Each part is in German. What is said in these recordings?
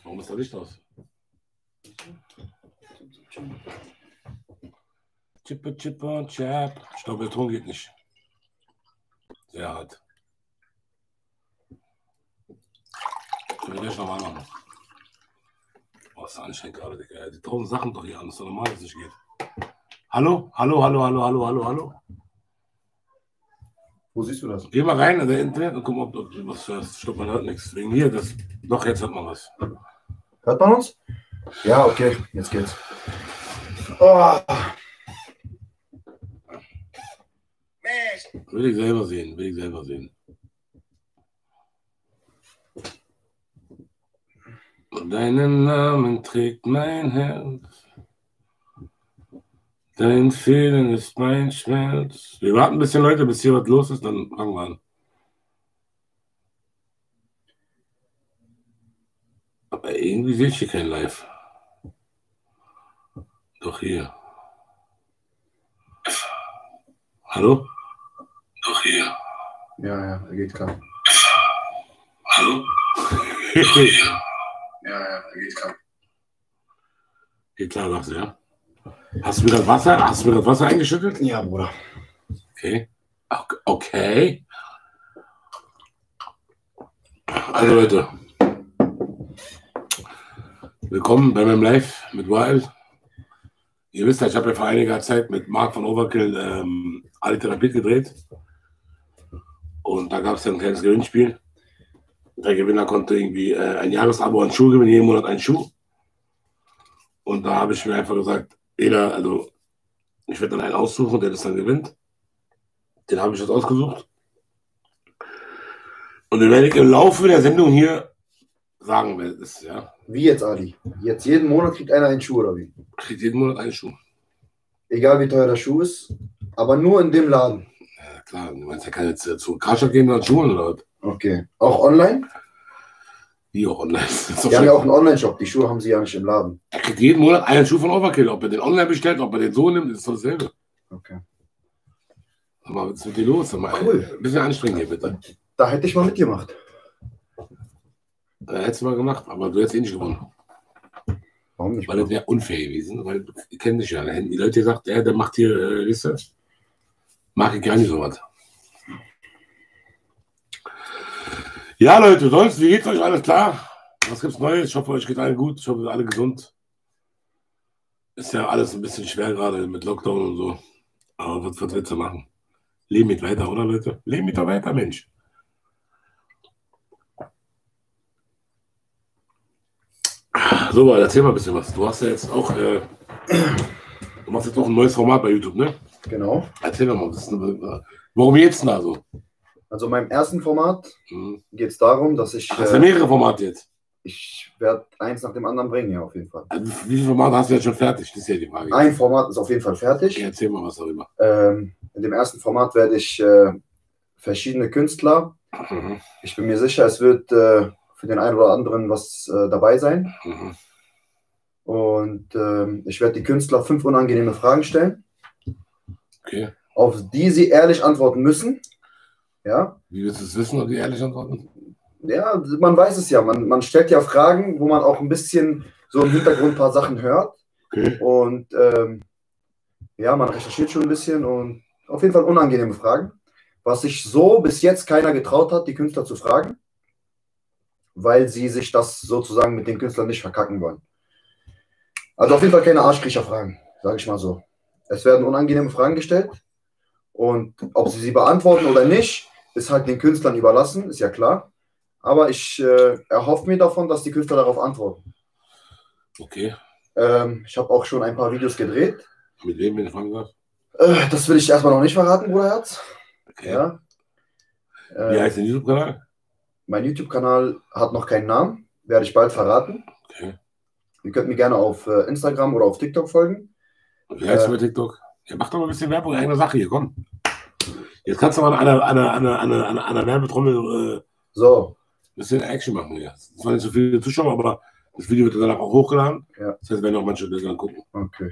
Warum ist da Licht aus? Chippa, chippa und chap. Ich glaube, der Ton geht nicht. Sehr hart. Ich will gleich nochmal machen. Oh, ist anstrengend gerade, Digga. Die 1000 Sachen doch hier an. Das ist doch normal, dass es nicht geht. Hallo? Hallo, hallo, hallo, hallo, hallo, hallo. Wo siehst du das? Geh mal rein in der Internet und guck mal, ob du was hörst. Stopp, man hört nichts. Wegen hier, das. Doch, jetzt hört man was. Hört man uns? Ja, okay, jetzt geht's. Oh. Will ich selber sehen, will ich selber sehen. Deinen Namen trägt mein Herz. Dein Fehlen ist mein Schmerz. Wir warten ein bisschen, Leute, bis hier was los ist, dann fangen wir an. Aber irgendwie sehe ich hier kein Live. Doch hier. Hallo? Doch hier. Ja, er geht klar. Hallo? Ja, er geht klar. Geht klar, sagst du, ja? Hast du mir das Wasser eingeschüttet? Ja, Bruder. Okay. Okay. Also Leute, willkommen bei meinem Live mit Wild. Ihr wisst ja, ich habe ja vor einiger Zeit mit Marc von Overkill alle Therapie gedreht. Und da gab es ja ein kleines Gewinnspiel. Der Gewinner konnte irgendwie ein Jahresabo an Schuhe gewinnen, jeden Monat einen Schuh. Und da habe ich mir einfach gesagt, ich werde dann einen aussuchen, der das dann gewinnt. Den habe ich jetzt ausgesucht. Und den werde ich im Laufe der Sendung hier sagen, wer das ist, ja. Wie jetzt, Ali? Jetzt jeden Monat kriegt einer einen Schuh, oder wie? Kriegt jeden Monat einen Schuh. Egal wie teuer der Schuh ist, aber nur in dem Laden. Ja, klar, du meinst, er kann jetzt zu Karstadt gehen und Schuhe oder was? Okay. Auch online? Wie auch online. Die haben ja auch einen Online-Shop, die Schuhe haben sie ja nicht im Laden. Er kriegt jeden Monat einen Schuh von Overkill. Ob er den online bestellt, ob er den so nimmt, ist doch dasselbe. Okay. Sag mal, was ist mit dir los? Sag mal, Cool. Ein bisschen anstrengend hier, bitte. Da hätte ich mal mitgemacht. Hättest du mal gemacht, aber du hättest eh nicht gewonnen. Warum nicht? Weil das wäre unfair gewesen, weil ihr kennt dich ja. Da hätten die Leute gesagt, der macht hier Liste. Mag ich gar nicht so was. Ja, Leute, sonst, wie geht's euch? Alles klar? Was gibt's Neues? Ich hoffe, euch geht allen gut. Ich hoffe, ihr seid alle gesund. Ist ja alles ein bisschen schwer gerade mit Lockdown und so. Aber was willst du machen? Leben mit weiter, oder Leute? Leben mit weiter, Mensch. So, erzähl mal ein bisschen was. Du hast ja jetzt auch, du machst jetzt auch ein neues Format bei YouTube, ne? Genau. Erzähl doch mal, warum jetzt denn da so? Also in meinem ersten Format geht es darum, dass ich... Hast du mehrere Formate jetzt? Ich werde eins nach dem anderen bringen, ja, auf jeden Fall. Also, wie viele Formate hast du jetzt schon fertig? Das ist ja die Frage. Ein Format ist auf jeden Fall fertig. Okay, erzähl mal was darüber. In dem ersten Format werde ich verschiedene Künstler. Ich bin mir sicher, es wird für den einen oder anderen was dabei sein. Und ich werde die Künstler 5 unangenehme Fragen stellen, okay, auf die sie ehrlich antworten müssen. Ja? Wie willst du es wissen, ob die ehrlich antworten? Ja, man weiß es ja. Man stellt ja Fragen, wo man auch ein bisschen so im Hintergrund ein paar Sachen hört. Okay. Und ja, man recherchiert schon ein bisschen und auf jeden Fall unangenehme Fragen. Was sich so bis jetzt keiner getraut hat, die Künstler zu fragen, weil sie sich das sozusagen mit den Künstlern nicht verkacken wollen. Also auf jeden Fall keine Arschkriecher-Fragen, sage ich mal so. Es werden unangenehme Fragen gestellt und ob sie beantworten oder nicht, ist halt den Künstlern überlassen, ist ja klar. Aber ich erhoffe mir davon, dass die Künstler darauf antworten. Okay. Ich habe auch schon ein paar Videos gedreht. Mit wem, wenn ich fragen darf? Das will ich erstmal noch nicht verraten, Bruderherz. Okay. Ja. Wie heißt dein YouTube-Kanal? Mein YouTube-Kanal hat noch keinen Namen, werde ich bald verraten. Okay. Ihr könnt mir gerne auf Instagram oder auf TikTok folgen. Wie heißt du bei TikTok? Ja, mach doch mal ein bisschen Werbung in eigener Sache hier, komm. Jetzt kannst du mal an der Werbetrommel So. ein bisschen Action machen hier. Es waren nicht so viele Zuschauer, aber das Video wird danach auch hochgeladen. Ja. Das heißt, werden auch manche Leute dann gucken. Okay.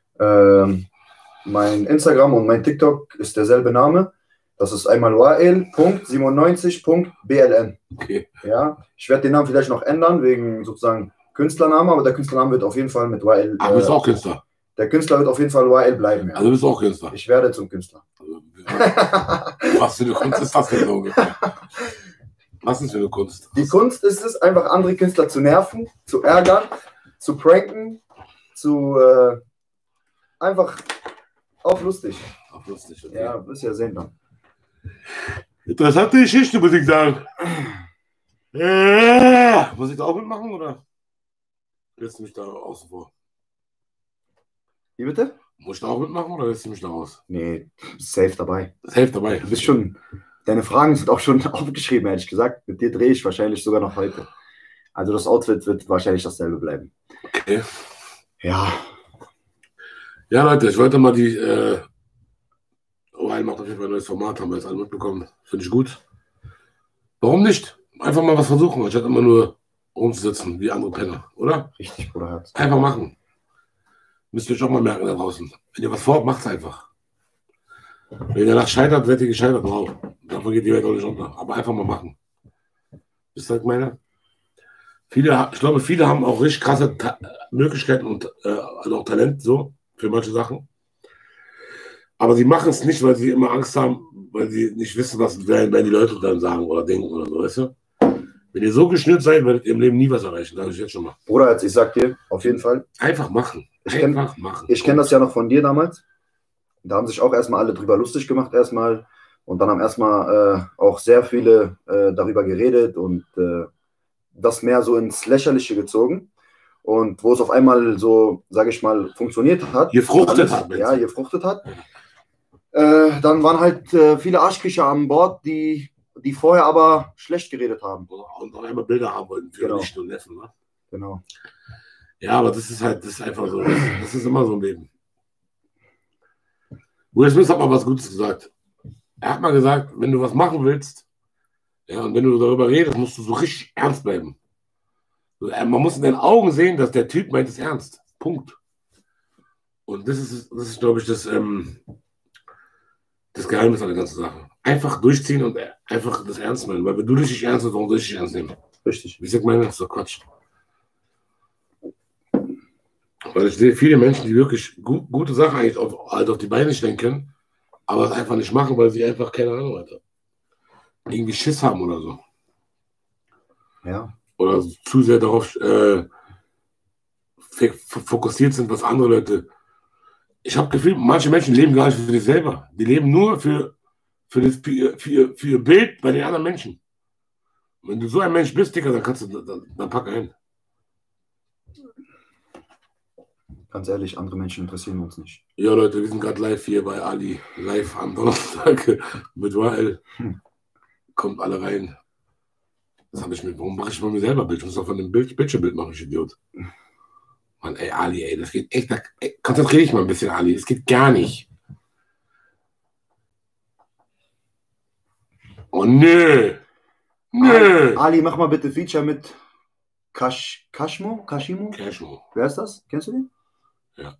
Mein Instagram und mein TikTok ist derselbe Name. Das ist einmal wael.97.bln. Okay. Ja, ich werde den Namen vielleicht noch ändern, wegen sozusagen Künstlername, aber der Künstlername wird auf jeden Fall mit YL. Ach, du bist auch Künstler. Der Künstler wird auf jeden Fall YL bleiben. Ja. Also du bist auch Künstler. Ich werde zum Künstler. Also, was für eine Kunst ist das denn so ungefähr? Was ist für eine Kunst? Die Kunst ist es, einfach andere Künstler zu nerven, zu ärgern, zu pranken, zu einfach auf lustig. Auf lustig, okay. Ja, wirst ja sehen dann. Interessante Geschichte, muss ich sagen. Muss ich da auch mitmachen, oder? Lässt du mich da außen vor? Wie bitte? Muss ich da auch mitmachen, oder lässt du mich da raus? Nee, safe dabei. Safe dabei. Du bist schon, deine Fragen sind auch schon aufgeschrieben, ehrlich gesagt. Mit dir drehe ich wahrscheinlich sogar noch heute. Also das Outfit wird wahrscheinlich dasselbe bleiben. Okay. Ja. Ja, Leute, ich wollte mal die OL macht auf jeden Fall ein neues Format, haben wir jetzt alle mitbekommen. Finde ich gut. Warum nicht? Einfach mal was versuchen, anstatt immer nur rumzusitzen wie andere Penner, oder? Richtig, Bruder Herz. Einfach machen. Müsst ihr euch auch mal merken da draußen. Wenn ihr was vorhabt, macht es einfach. Wenn ihr danach scheitert, werdet ihr gescheitert. Wow. Davon geht die Welt auch nicht unter. Aber einfach mal machen. Wisst ihr, was ich meine? Ich glaube, viele haben auch richtig krasse Möglichkeiten und also auch Talent so für manche Sachen. Aber sie machen es nicht, weil sie immer Angst haben, weil sie nicht wissen, was werden die Leute dann sagen oder denken oder so, weißt du? Wenn ihr so geschnürt seid, werdet ihr im Leben nie was erreichen. Sage ich jetzt schon mal. Bruder, jetzt, ich sag dir, auf jeden Fall. Einfach machen. Ich kenne das ja noch von dir damals. Da haben sich auch erstmal alle drüber lustig gemacht erstmal. Und dann haben erstmal auch sehr viele darüber geredet und das mehr so ins Lächerliche gezogen. Und wo es auf einmal so, sage ich mal, funktioniert hat. Gefruchtet hat. Ja, gefruchtet hat. Dann waren halt viele Arschkriecher an Bord, die vorher aber schlecht geredet haben. Und auch einmal Bilder haben wollten für Nichten und Neffen. Ne? Genau. Ja, aber das ist einfach so. Das ist immer so ein Leben. Will Smith hat mal was Gutes gesagt. Er hat mal gesagt, wenn du was machen willst, ja, und wenn du darüber redest, musst du so richtig ernst bleiben. Man muss in den Augen sehen, dass der Typ meint es ernst. Punkt. Und das ist glaube ich, das Geheimnis an der ganzen Sache. Einfach durchziehen und einfach das ernst meinen. Weil wenn du dich nicht ernst nimmst, warum soll ich dich ernst nehmen? Richtig. Wie sagt man, das ist doch Quatsch. Weil ich sehe viele Menschen, die wirklich gute Sachen eigentlich auf die Beine stellen können, aber es einfach nicht machen, weil sie einfach keine Ahnung haben. Irgendwie Schiss haben oder so. Ja. Oder zu sehr darauf fokussiert sind, was andere Leute. Ich habe Gefühl, manche Menschen leben gar nicht für sich selber. Die leben nur für ihr Bild bei den anderen Menschen. Wenn du so ein Mensch bist, Digga, dann pack ein. Ganz ehrlich, andere Menschen interessieren uns nicht. Ja, Leute, wir sind gerade live hier bei Ali. Live am Donnerstag mit YL. Kommt alle rein. Warum mache ich von mir selber Bild? Ich muss doch von dem Bildschirmbild machen, ich Idiot. Mann, ey, Ali, ey, das geht echt. Konzentriere dich mal ein bisschen, Ali. Das geht gar nicht. Oh, nö. Nö. Ali, mach mal bitte Feature mit Kashimo? Cashmo. Wer ist das? Kennst du den? Ja.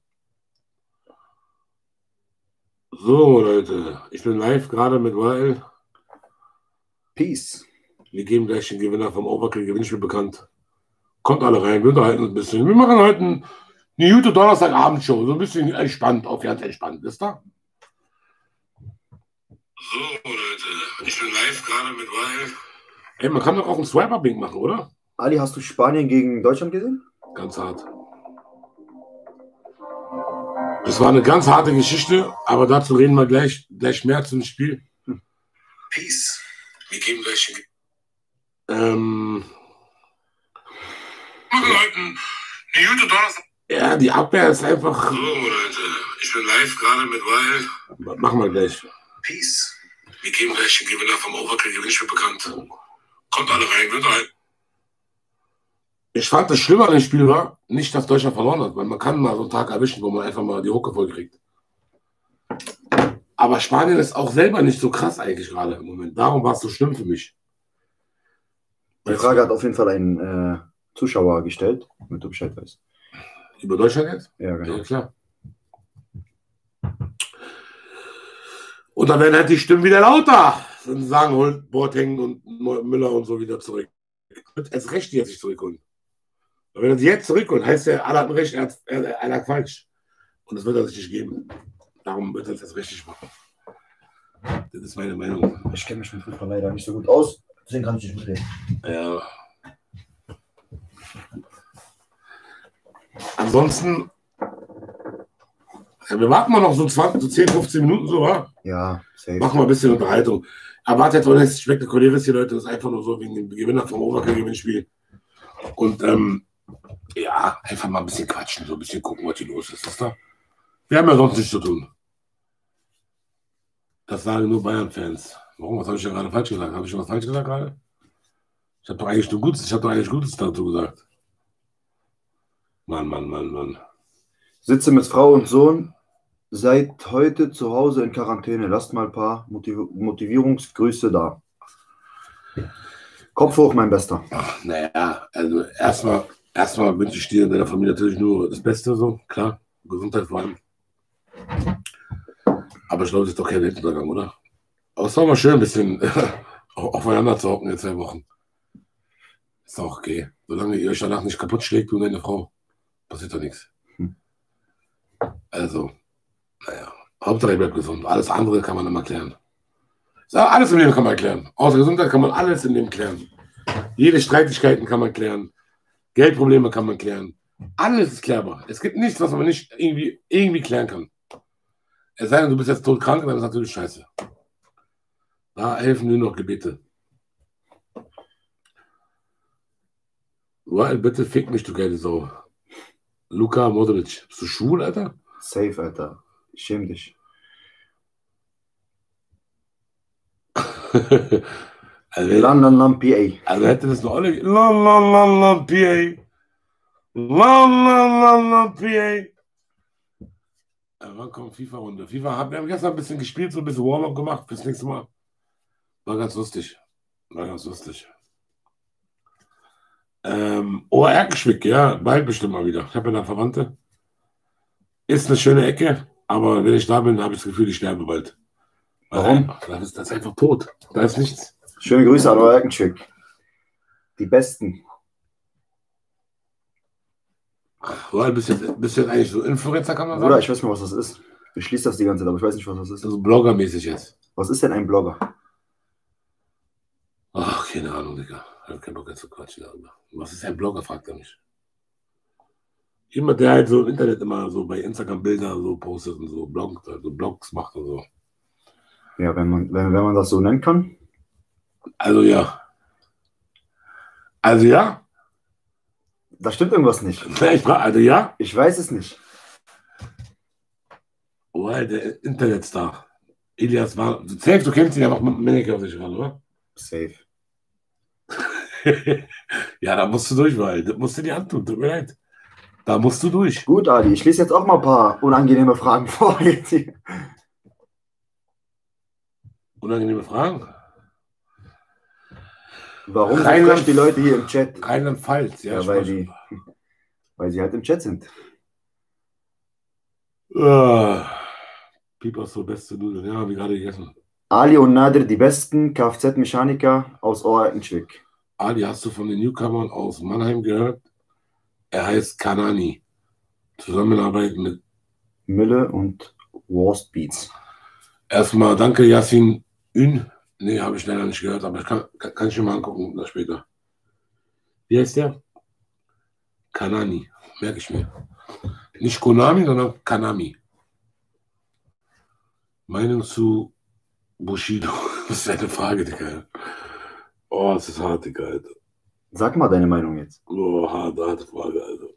So, Leute. Ich bin live gerade mit YL. Peace. Wir geben gleich den Gewinner vom Overkill-Gewinnspiel bekannt. Kommt alle rein, wir unterhalten uns ein bisschen. Wir machen heute eine YouTube-Donnerstag-Abendshow. So ein bisschen entspannt, auch ganz entspannt. Wisst ihr? So, Leute. Ich bin live gerade mit YL. Ey, man kann doch auch einen Swiper-Bing machen, oder? Ali, hast du Spanien gegen Deutschland gesehen? Ganz hart. Es war eine ganz harte Geschichte, aber dazu reden wir gleich mehr zum Spiel. Peace. Wir geben gleich ja, die Abwehr ist einfach. So, Leute, ich bin live gerade mit YL. Machen wir gleich. Peace. Wir geben gleich den Gewinner vom Overkill-Gewinnspiel bekannt. Kommt alle rein, wird rein. Ich fand, das Schlimme an dem Spiel war, nicht, dass Deutschland verloren hat, weil man kann mal so einen Tag erwischen, wo man einfach mal die Hucke voll kriegt. Aber Spanien ist auch selber nicht so krass eigentlich gerade im Moment. Darum war es so schlimm für mich. Die Frage hat auf jeden Fall ein Zuschauer gestellt, damit du Bescheid weißt. Über Deutschland jetzt? Ja, genau. Ja, klar. Und dann werden halt die Stimmen wieder lauter. Dann sagen, holt Boateng und Müller und so wieder zurück. Wird erst recht, die jetzt sich zurückholen. Wenn er sich jetzt zurückholt, heißt er, alle hatten recht, er lag falsch. Und das wird er sich nicht geben. Darum wird er das richtig machen. Das ist meine Meinung. Ich kenne mich mit Fußball leider nicht so gut aus, deswegen kann ich nicht mitreden. Ja. Ansonsten, ja, wir warten mal noch so 10, 15 Minuten so, wa? Ja, safe. Machen wir ein bisschen Unterhaltung. Erwartet jetzt auch nichts Spektakuläres hier, Leute. Das ist einfach nur so wegen dem Gewinner vom Overkill-Gewinnspiel. Und ja, einfach mal ein bisschen quatschen, so ein bisschen gucken, was hier los ist. Wisst ihr? Wir haben ja sonst nichts zu tun. Das sagen nur Bayern-Fans. Warum? Was habe ich denn gerade falsch gesagt? Habe ich schon was falsch gesagt gerade? Ich habe doch eigentlich nur Gutes dazu gesagt. Mann. Sitze mit Frau und Sohn seit heute zu Hause in Quarantäne. Lasst mal ein paar Motivierungsgrüße da. Kopf hoch, mein Bester. Ach, naja, also erstmal wünsche ich dir und deiner Familie natürlich nur das Beste, so, klar. Gesundheit vor allem. Aber ich glaube, das ist doch kein Weltuntergang, oder? Aber es ist doch mal schön, ein bisschen aufeinander zu hocken in 2 Wochen. Ist auch okay. Solange ihr euch danach nicht kaputt schlägt, du und deine Frau, passiert doch nichts. Also, naja, Hauptsache ihr bleibt gesund. Alles andere kann man immer klären. Alles im Leben kann man klären. Außer Gesundheit kann man alles im Leben klären. Jede Streitigkeiten kann man klären. Geldprobleme kann man klären. Alles ist klärbar. Es gibt nichts, was man nicht irgendwie klären kann. Es sei denn, du bist jetzt todkrank, dann ist das natürlich scheiße. Da helfen nur noch Gebete. Well, bitte fick mich, du geile Sau. Luka Modric. Bist du schwul, Alter? Safe, Alter. Schäm dich. Also, Lan, PA. also hätte das noch alle. Lan, PA. Lan, PA. Wann kommt FIFA-Runde? Wir haben gestern ein bisschen gespielt, so ein bisschen Warm-up gemacht fürs nächste Mal. War ganz lustig. Erkenschwick, ja, bald bestimmt mal wieder. Ich habe ja eine Verwandte. Ist eine schöne Ecke, aber wenn ich da bin, habe ich das Gefühl, ich sterbe bald. Warum? Das ist einfach tot. Da ist nichts. Schöne Grüße an euer Erkenschwick. Die Besten. Du bist jetzt eigentlich so Influencer, kann man sagen? Bruder, ich weiß nicht mehr, was das ist. Ich schließe das die ganze Zeit, aber ich weiß nicht, was das ist. Also bloggermäßig jetzt. Was ist denn ein Blogger? Ach, keine Ahnung, Digga. Ich habe keinen Bock jetzt zu quatschen darüber. Was ist ein Blogger, fragt er mich. Jemand, der halt so im Internet immer so bei Instagram Bilder so postet und so Blogs macht und so. Ja, wenn man das so nennen kann. Also ja. Da stimmt irgendwas nicht. Also ja. Ich weiß es nicht. Oh, der Internetstar. Elias war. Safe, du kennst ihn ja noch mit Menneke auf sich ran, oder? Safe. Ja, da musst du durch, weil das musst du dir antun. Tut mir leid. Da musst du durch. Gut, Adi, ich lese jetzt auch mal ein paar unangenehme Fragen vor. Unangenehme Fragen? Warum sind die Leute hier im Chat? Rheinland-Pfalz, ja. Weil sie halt im Chat sind. Pieper so beste Nudeln, ja, habe ich gerade gegessen. Ali und Nadir, die besten Kfz-Mechaniker aus Oerkenschwick. Ali, hast du von den Newcomern aus Mannheim gehört? Er heißt Kanani. Zusammenarbeit mit Mille und Worst Beats. Erstmal danke, Yassin Ün. Nee, habe ich leider nicht gehört, aber ich kann ich mir mal angucken das später. Wie heißt der? Kanani, merke ich mir. Nicht Konami, sondern Kanami. Meinung zu Bushido. Das ist eine Frage, Digga. Oh, das ist hart, Digga, Alter. Sag mal deine Meinung jetzt. Oh, harte Frage, Alter.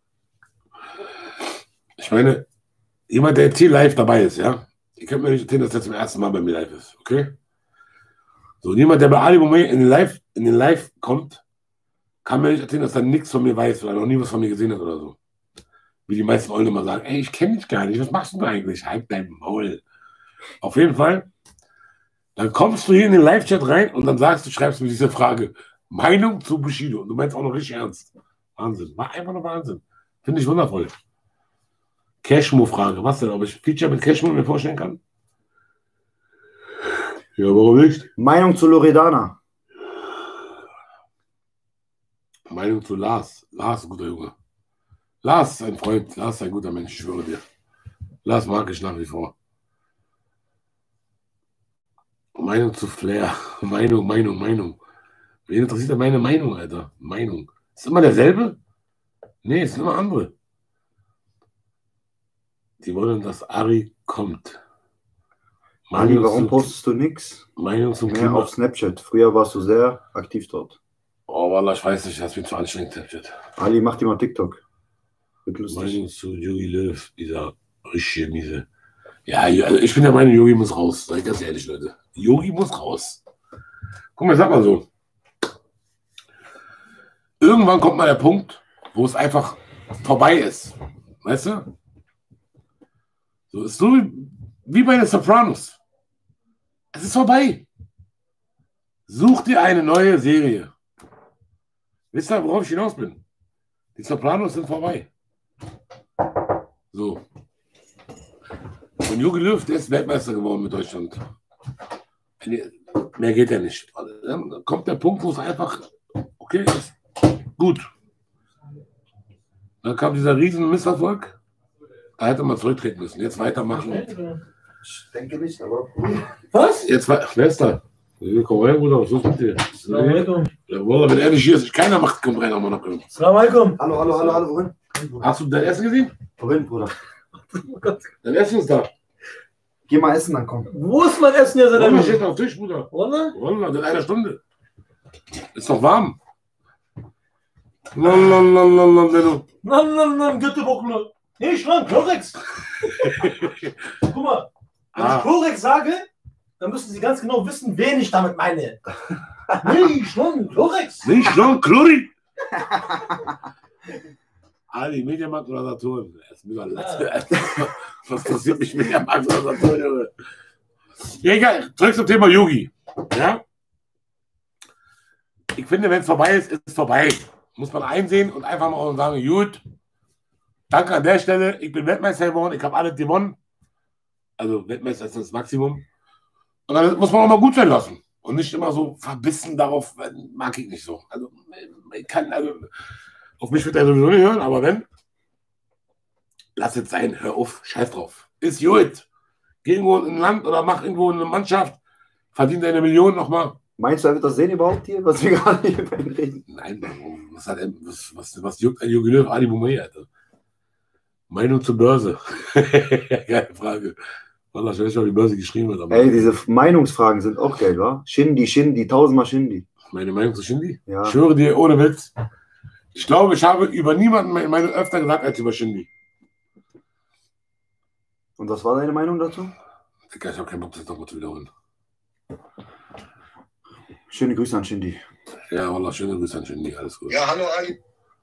Ich meine, jemand, der jetzt hier live dabei ist, ja? Ihr könnt mir nicht erzählen, dass der zum ersten Mal bei mir live ist, okay? So, jemand, der bei Ali Boumaier in den Live kommt, kann mir nicht erzählen, dass er nichts von mir weiß oder noch nie was von mir gesehen hat oder so. Wie die meisten Ollen immer sagen, ey, ich kenne dich gar nicht, was machst du eigentlich? Halt dein Maul. Auf jeden Fall, dann kommst du hier in den Live-Chat rein und dann schreibst du mir diese Frage, Meinung zu Bushido. Und du meinst auch noch richtig ernst. Wahnsinn, war einfach nur Wahnsinn. Finde ich wundervoll. Cashmo-Frage, was denn, ob ich Feature mit Cashmo mir vorstellen kann? Ja, warum nicht? Meinung zu Loredana. Meinung zu Lars. Lars, ein guter Junge. Lars ist ein Freund. Lars ist ein guter Mensch, ich schwöre dir. Lars mag ich nach wie vor. Meinung zu Flair. Meinung. Wen interessiert denn meine Meinung, Alter? Meinung. Ist immer derselbe? Nee, es sind immer andere. Die wollen, dass Ari kommt. Ali, warum postest du nichts? Meinung zum Mehr Klima. auf Snapchat. Früher warst du sehr aktiv dort. Oh, Wallah, ich weiß nicht, das wird zu anstrengend, Snapchat. Ali, mach dir mal TikTok. Wird lustig. Meinung zu Jogi Löw, dieser richtige Miese. Ja, also ich bin der Meinung, Jogi muss raus. Sag ich ganz ehrlich, Leute. Jogi muss raus. Guck mal, sag mal so. Irgendwann kommt mal der Punkt, wo es einfach vorbei ist. Weißt du? So ist so wie bei den Sopranos. Es ist vorbei. Such dir eine neue Serie. Wisst ihr, worauf ich hinaus bin? Die Sopranos sind vorbei. So. Und Jogi Löw, der ist Weltmeister geworden mit Deutschland. Mehr geht ja nicht. Dann kommt der Punkt, wo es einfach okay ist. Gut. Dann kam dieser riesen Misserfolg. Da hätte man zurücktreten müssen. Jetzt weitermachen. Ich denke nicht, aber. Was? Jetzt wer ist da? Komm rein, Bruder. Was ist mit dir? Assalamu alaikum. Ja, Bruder, wenn er nicht hier ist, keiner macht, komm rein, aber noch. Assalamu alaikum. Hallo, wohin? Hast du dein Essen gesehen? Wohin, Bruder? Oh Gott. Dein Essen ist da. Geh mal essen, dann komm. Wo ist mein Essen jetzt? Wallah, steht auf dem Tisch, Bruder. Wallah? Wallah, in einer Stunde. Ist noch warm. Lalalala. Nein, Götterbuchler. Nee, Schrank, Chlorex. Guck mal, wenn ich Chlorex sage, dann müssen Sie ganz genau wissen, wen ich damit meine. Nee, Schrank, Chlorex. Nicht schon, Chlori. Ali, Mediamarkt oder Saturn? Was passiert mich Mediamarkt oder Saturn, Junge? Ja, egal. Zurück zum Thema Yogi. Ja? Ich finde, wenn es vorbei ist, ist es vorbei. Muss man einsehen und einfach mal sagen, gut, danke an der Stelle, ich bin Weltmeister geworden, ich habe alles gewonnen. Also Weltmeister ist das Maximum. Und dann muss man auch mal gut sein lassen. Und nicht immer so verbissen darauf, mag ich nicht so. Also, ich kann, auf mich wird er sowieso nicht hören, aber wenn, lass es sein, hör auf, scheiß drauf. Ist gut. Geh irgendwo in ein Land oder mach irgendwo eine Mannschaft, verdien deine Millionen nochmal. Meinst du, er wird das sehen überhaupt hier, was wir gerade hier über ihn reden? Nein, was juckt ein Jogi Löw, Ali Boumaier, Alter? Meinung zur Börse. Geile Frage. Wallah, ich weiß nicht, ob die Börse geschrieben wird. Ey, diese Meinungsfragen sind auch geil, wa? Shindy, tausendmal Shindy. Meine Meinung zu Shindy? Ja. Ich schwöre dir, ohne Witz. Ich glaube, ich habe über niemanden meine Meinung öfter gesagt als über Shindy. Und was war deine Meinung dazu? Ich habe keinen Bock, das nochmal zu wiederholen. Schöne Grüße an Shindy. Ja, Wallah, schöne Grüße an Shindy, alles gut. Ja, hallo Ali.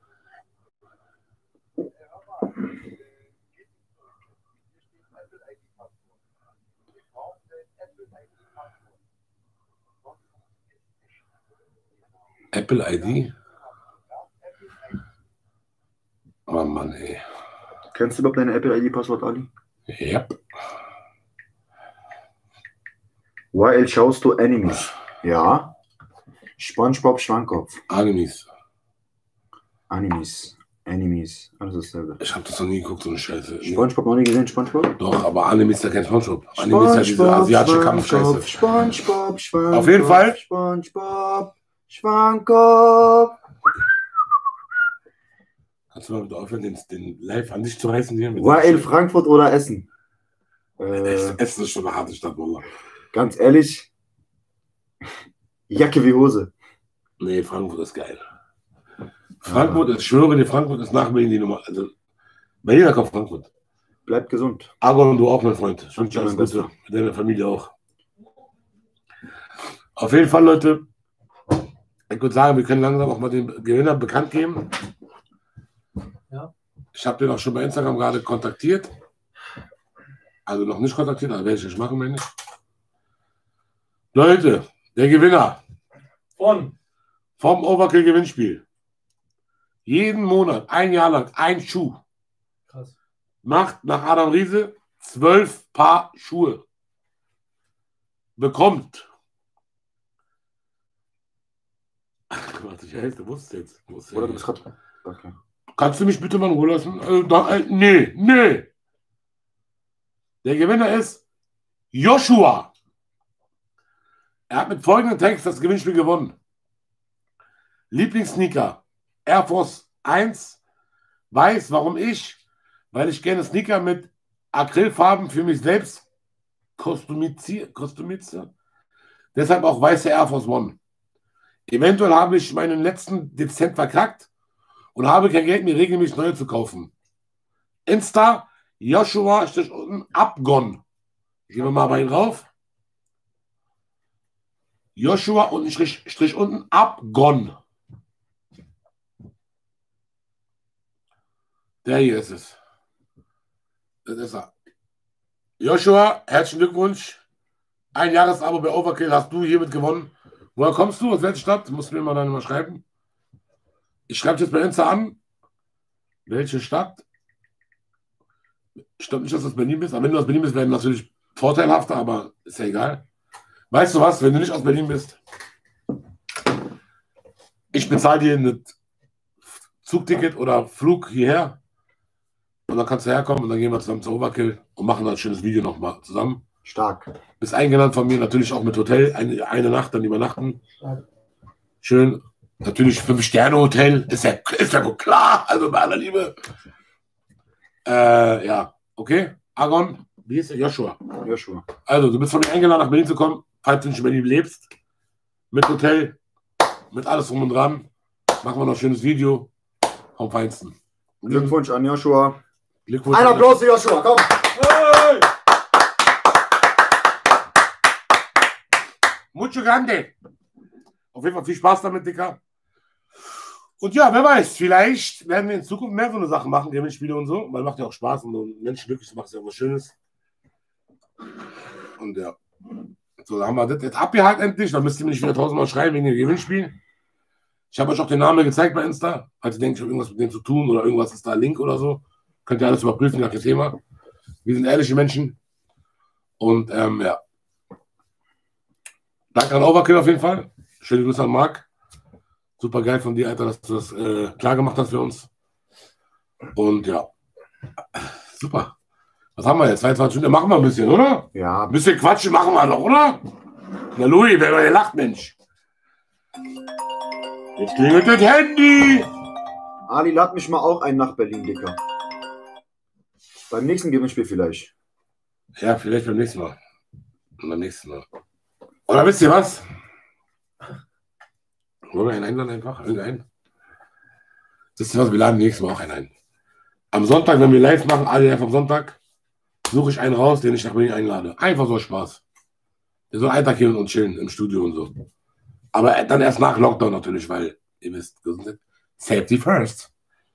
Apple ID? Oh Mann, ey. Kennst du überhaupt deine Apple ID-Passwort, Ali? Yep. YL schaust du Animes? Ja. SpongeBob Schwammkopf. Animes. Animes. Alles dasselbe. Ich habe das noch nie geguckt, so eine Scheiße. SpongeBob noch nie gesehen, SpongeBob? Doch, aber Anime ist ja kein SpongeBob. Anime ist ja diese asiatische Kampfscheiße. SpongeBob, Auf jeden Fall. SpongeBob, Schwammkopf. Kannst du mal bitte aufhören, den live an dich zu reißen hier? YL Frankfurt oder Essen? Essen ist schon eine harte Stadt, Wallah. Ganz ehrlich, Jacke wie Hose. Nee, Frankfurt ist geil. Frankfurt, ich schwöre dir, Frankfurt ist nach Berlin die Nummer. Also, Berliner kommt Frankfurt. Bleibt gesund. Aber und du auch, mein Freund. Ich wünsche dir alles Danke, Gute. Mit deiner Familie auch. Auf jeden Fall, Leute, ich würde sagen, wir können langsam auch mal den Gewinner bekannt geben. Ja. Ich habe den auch schon bei Instagram gerade kontaktiert. Also noch nicht kontaktiert, aber werde ich nicht machen, meine ich. Leute, der Gewinner vom Overkill-Gewinnspiel. Jeden Monat, ein Jahr lang, ein Schuh. Krass. Macht nach Adam Riese 12 Paar Schuhe. Bekommt Warte, ich helfe, wo ist jetzt? Oder du bist gerade. Okay. Kannst du mich bitte mal in Ruhe lassen? Nee. Der Gewinner ist Joshua. Er hat mit folgendem Text das Gewinnspiel gewonnen. Lieblingssneaker, Air Force 1, weiß, warum ich? Weil ich gerne Sneaker mit Acrylfarben für mich selbst kostümiere. Deshalb auch weiße Air Force One. Eventuell habe ich meinen letzten dezent verkackt und habe kein Geld, mir regelmäßig neue zu kaufen. Insta, Joshua-Abgon. Gehen wir mal bei ihm rauf. Joshua und Strich unten Abgon. Der hier ist es. Das ist er. Joshua, herzlichen Glückwunsch. Ein Jahresabo bei Overkill hast du hiermit gewonnen. Woher kommst du? Aus welcher Stadt? Musst du mir mal dann mal schreiben. Ich schreibe jetzt bei Insta an. Welche Stadt? Ich glaube nicht, dass du aus Berlin bist. Aber wenn du aus Berlin bist, wäre natürlich vorteilhafter, aber ist ja egal. Weißt du was? Wenn du nicht aus Berlin bist, ich bezahle dir ein Zugticket oder Flug hierher. Und dann kannst du herkommen und dann gehen wir zusammen zu Overkill und machen dann ein schönes Video nochmal zusammen. Stark. Bist eingeladen von mir, natürlich auch mit Hotel. Eine Nacht, dann übernachten. Schön. Natürlich 5-Sterne-Hotel. Ist ja wohl klar. Also bei aller Liebe. Ja, okay. Agon, wie ist der? Joshua. Also, du bist von mir eingeladen, nach Berlin zu kommen, falls du nicht in Berlin lebst. Mit Hotel, mit alles drum und dran. Machen wir noch ein schönes Video. Vom Feinsten. Glückwunsch an Joshua. Glückwunsch. Ein Applaus für Joshua, komm. Hey! Mucho grande. Auf jeden Fall viel Spaß damit, Dicker. Und ja, wer weiß, vielleicht werden wir in Zukunft mehr so eine Sache machen, Gewinnspiele und so, weil macht ja auch Spaß und so Menschen glücklich zu machen, ist ja auch was Schönes. Und ja, so da haben wir das jetzt abgehakt endlich, dann müsst ihr mir nicht wieder 1000-mal schreiben wegen dem Gewinnspiel. Ich habe euch auch den Namen gezeigt bei Insta, falls ihr denkt, ich habe irgendwas mit dem zu tun oder irgendwas ist da Link oder so, könnt ihr alles überprüfen, gar kein Thema. Wir sind ehrliche Menschen und ja. Danke an Overkill auf jeden Fall. Schöne Grüße an Marc. Super geil von dir, Alter, dass du das klar gemacht hast für uns. Und ja, super. Was haben wir jetzt? 22 Stunden, machen wir ein bisschen, oder? Ja. Ein bisschen quatschen machen wir noch, oder? Na Louis, wer bei dir lacht, Mensch. Jetzt klingelt das Handy. Ali, lad mich mal auch ein nach Berlin, Dicker. Beim nächsten Gewinnspiel vielleicht. Ja, vielleicht beim nächsten Mal. Beim nächsten Mal. Oder wisst ihr was? Wollen wir einen einladen einfach? Irgendeinen? Wisst ihr was? Wir laden nächstes Mal auch einen ein. Am Sonntag, wenn wir live machen, alle live am Sonntag, suche ich einen raus, den ich nach Berlin einlade. Einfach so Spaß. Der soll einen Tag hier mit uns chillen im Studio und so. Aber dann erst nach Lockdown natürlich, weil ihr wisst, Safety first.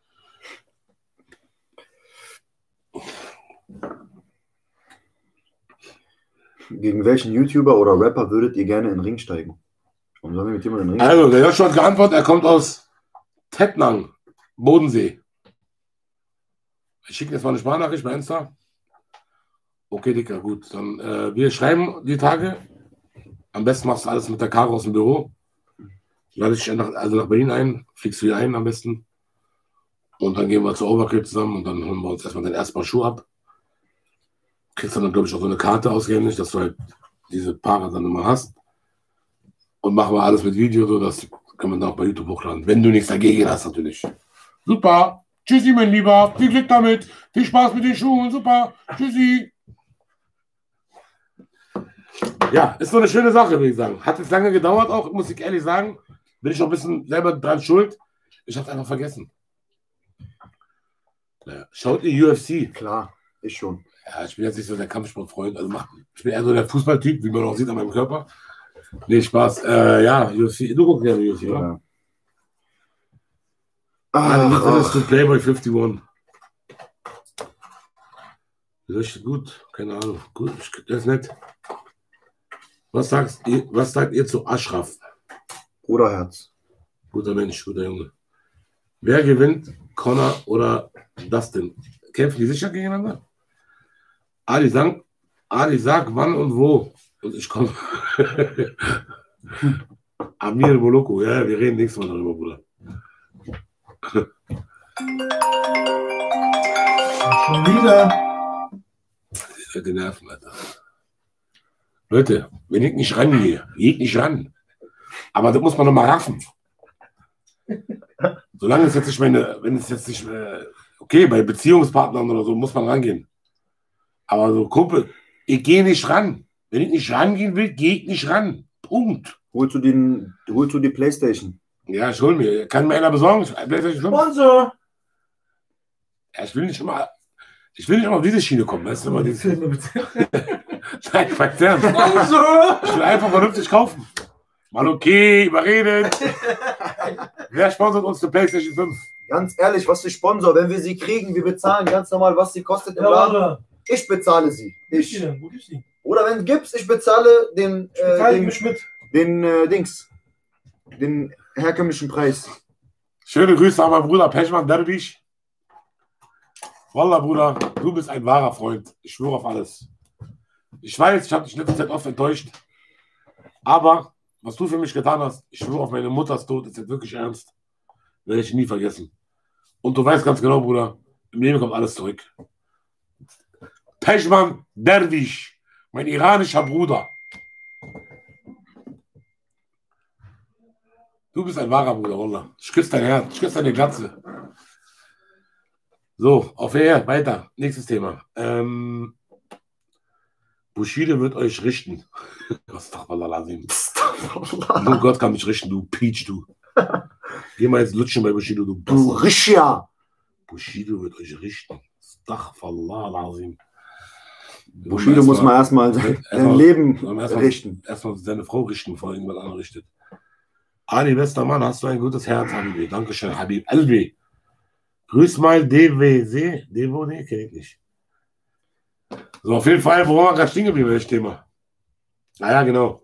Gegen welchen YouTuber oder Rapper würdet ihr gerne in den Ring steigen? Warum sollen wir mit jemandem in den Ring Also, der Joshua hat geantwortet, er kommt aus Tettnang, Bodensee. Ich schicke jetzt mal eine Sprachnachricht bei Insta. Okay, Dicker, gut. Dann wir schreiben die Tage. Am besten machst du alles mit der Caro aus dem Büro. Lade ich nach Berlin ein, fliegst du hier ein am besten. Und dann gehen wir zu Overkill zusammen und dann holen wir uns erstmal den ersten Paar Schuh ab. Kriegst dann, glaube ich, auch so eine Karte ausgehändigt, dass du halt diese Paare dann immer hast. Und machen wir alles mit Video, so das kann man dann auch bei YouTube hochladen. Wenn du nichts dagegen hast, natürlich. Super. Tschüssi, mein Lieber. Viel Glück damit. Viel Spaß mit den Schuhen. Super. Tschüssi. Ja, ist so eine schöne Sache, würde ich sagen. Hat jetzt lange gedauert auch, muss ich ehrlich sagen. Bin ich noch ein bisschen selber dran schuld. Ich habe es einfach vergessen. Ja, schaut ihr UFC? Klar, ich schon. Ja, ich bin jetzt nicht so der Kampfsportfreund. Also ich bin eher so der Fußballtyp, wie man auch sieht an meinem Körper. Nee, Spaß. Ja, UFC. Du guckst gerne UFC, oder? Das ist der Playboy 51. Richtig gut, keine Ahnung. Gut, das ist nett. Was sagt ihr zu Ashraf? Bruderherz. Guter Mensch, guter Junge. Wer gewinnt, Conor oder Dustin? Kämpfen die sicher gegeneinander? Ali, sag wann und wo. Und ich komme. Amir Moloko, ja, wir reden nächstes Mal darüber, Bruder. Schon wieder. Die Nerven, Alter. Leute, wenn ich nicht rangehe, geht nicht ran. Aber das muss man doch mal raffen. Solange es jetzt nicht wenn es jetzt nicht, okay, bei Beziehungspartnern oder so muss man rangehen. Aber so, Kumpel, ich gehe nicht ran. Wenn ich nicht rangehen will, gehe ich nicht ran. Punkt. Holst du die Playstation? Ja, ich hol mir. Kann mir einer besorgen? Sponsor. Ja, ich will nicht immer auf diese Schiene kommen. Weißt du, immer dieses Nein, ich weiß ernst. Sponsor. Ich will einfach vernünftig kaufen. Mal okay, überreden. Wer sponsert uns die PlayStation 5? Ganz ehrlich, was für Sponsor? Wenn wir sie kriegen, wir bezahlen ganz normal, was sie kostet im Laden. Ja, Ich bezahle sie. Ich. wo gibt's die? Oder wenn es gibt, ich bezahle den Schmidt. den herkömmlichen Preis. Schöne Grüße an meinen Bruder Pechmann Derwisch. Wallah, Bruder, du bist ein wahrer Freund. Ich schwöre auf alles. Ich weiß, ich habe dich in letzter Zeit oft enttäuscht. Aber was du für mich getan hast, ich schwöre auf meine Mutters Tod, ist jetzt wirklich ernst. Werde ich nie vergessen. Und du weißt ganz genau, Bruder, im Leben kommt alles zurück. Pechmann Derwisch, mein iranischer Bruder. Du bist ein wahrer Bruder, Wallah. Ich küsse dein Herz, ich küsse deine Glatze. So, auf her, weiter. Nächstes Thema. Bushido wird euch richten. Nur Gott kann mich richten, du Peach, du. Geh mal jetzt lutschen bei Bushido, du Du Rischia! Bushido wird euch richten. Astaghfirullah. Bushido muss man erstmal sein Leben richten. Erstmal seine Frau richten, bevor er irgendwann anrichtet. Ali, bester Mann, hast du ein gutes Herz, Habibi. Dankeschön, Habib. Albi. Grüß mal DWC. DWD kenne ich nicht. So, auf jeden Fall, woran wir gerade stehen geblieben, welches Thema? Naja, genau.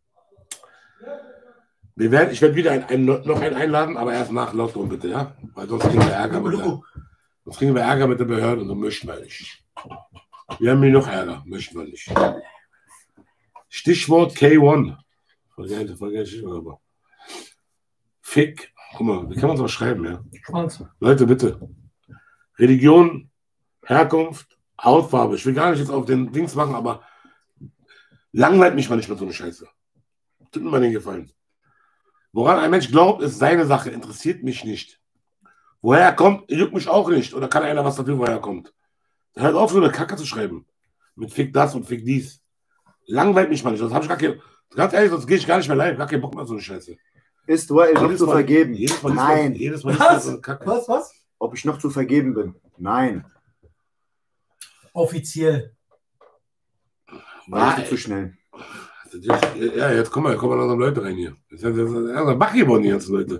Ich werde wieder noch einen einladen, aber erst nach Lockdown, bitte, ja? Weil sonst kriegen wir Ärger mit der Behörde und so möchten wir nicht. Wir haben hier noch Ärger, möchten wir nicht. Stichwort K1. Voll geil, Stichwort, aber. Fick. Guck mal, wie kann man es auch schreiben, ja? Schwanz. Leute, bitte. Religion, Herkunft, Hautfarbe. Ich will gar nicht jetzt auf den Dings machen, aber langweilt mich mal nicht mit so einer Scheiße. Tut mir mal den Gefallen. Woran ein Mensch glaubt, ist seine Sache, interessiert mich nicht. Woher er kommt, juckt mich auch nicht. Oder kann einer was dafür, woher er kommt? Hört auf, so eine Kacke zu schreiben. Mit Fick das und Fick dies. Langweilt mich mal nicht. Das habe ich gar keine. Ganz ehrlich, sonst gehe ich gar nicht mehr live. Gar keinen Bock mehr auf so eine Scheiße. Ist Wael noch zu vergeben? Nein. Jedes Mal ist so eine Kacke. Was? Ob ich noch zu vergeben bin? Nein. Offiziell. War ich zu schnell. Ja, jetzt kommen langsam Leute rein hier. Jetzt ist wach geworden, die ganzen Leute.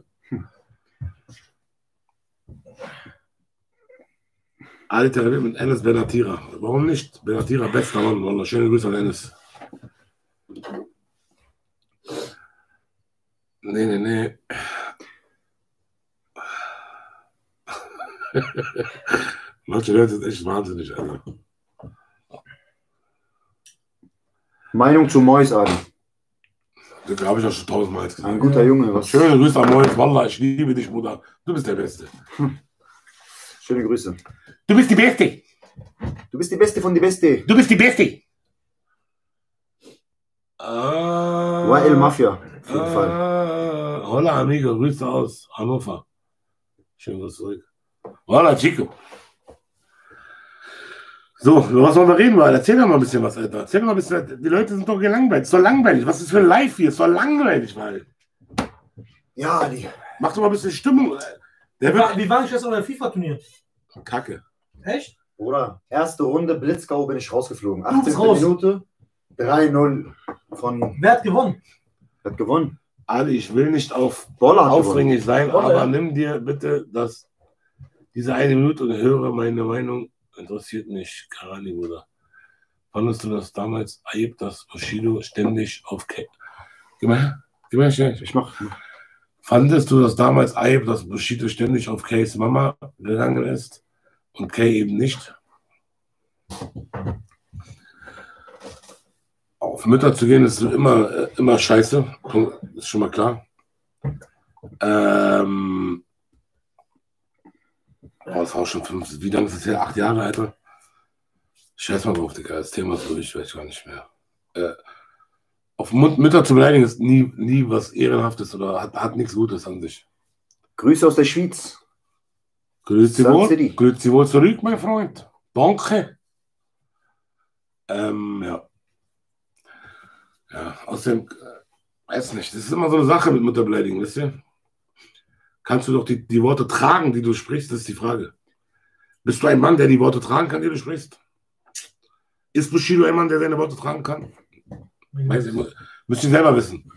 Ali Terabi mit Enes Benatira. Warum nicht? Benatira, bester Mann. Wallah. Schöne Grüße an Enes. Nee. Manche Leute sind echt wahnsinnig, Alter. Meinung zu Mois, Ali. Das habe ich auch schon 1000-mal gesagt. Ein guter Junge. Was? Schöne Grüße an Mois. Wallah, ich liebe dich, Bruder. Du bist der Beste. Schöne Grüße. Du bist die Beste. Du bist die Beste von die Beste. Du bist die Beste. Wael Mafia. Auf jeden Fall. Hola, amigo. Grüße aus Hannover. Schön was zurück. Hola, Chico. So, was wollen wir reden, weil? Erzähl doch mal ein bisschen was, Alter. Erzähl doch mal ein bisschen. Die Leute sind doch gelangweilt. Es ist doch langweilig. Was ist für ein Live hier? Es ist doch langweilig, weil. Ja, Ali. Mach doch mal ein bisschen Stimmung. Wie war ich das auf FIFA-Turnier? Kacke. Echt? Bruder, erste Runde Blitzkau bin ich rausgeflogen. 18. raus. Minute. 3-0 von. Wer hat gewonnen? Hat gewonnen. Ali, ich will nicht Boller hat aufdringlich sein, Boller, aber ja. nimm dir bitte diese eine Minute und höre meine Meinung. Interessiert mich, Karani, Bruder. Fandest du das damals Aib, dass Bushido ständig auf K... Gib mal schnell. Ich mach. Fandest du das damals Aib, dass Bushido ständig auf Kays Mama gegangen ist und Kay eben nicht? Auf Mütter zu gehen ist immer scheiße. Ist schon mal klar. Das war auch schon 5. Wie lange ist das her? 8 Jahre, Alter? Scheiß mal drauf, Digga. Das Thema ist durch, weiß ich gar nicht mehr. Auf Mütter zu beleidigen ist nie was Ehrenhaftes oder hat nichts Gutes an sich. Grüße aus der Schweiz. Grüß Sie Sun City. wohl. Grüß Sie wohl zurück, mein Freund. Danke. Ja. Ja, außerdem, weiß nicht, das ist immer so eine Sache mit Mutterbeleidigen, wisst ihr? Kannst du doch die Worte tragen, die du sprichst, das ist die Frage. Bist du ein Mann, der die Worte tragen kann, die du sprichst? Ist Bushido ein Mann, der seine Worte tragen kann? Weiß ich, müsst ihr selber wissen.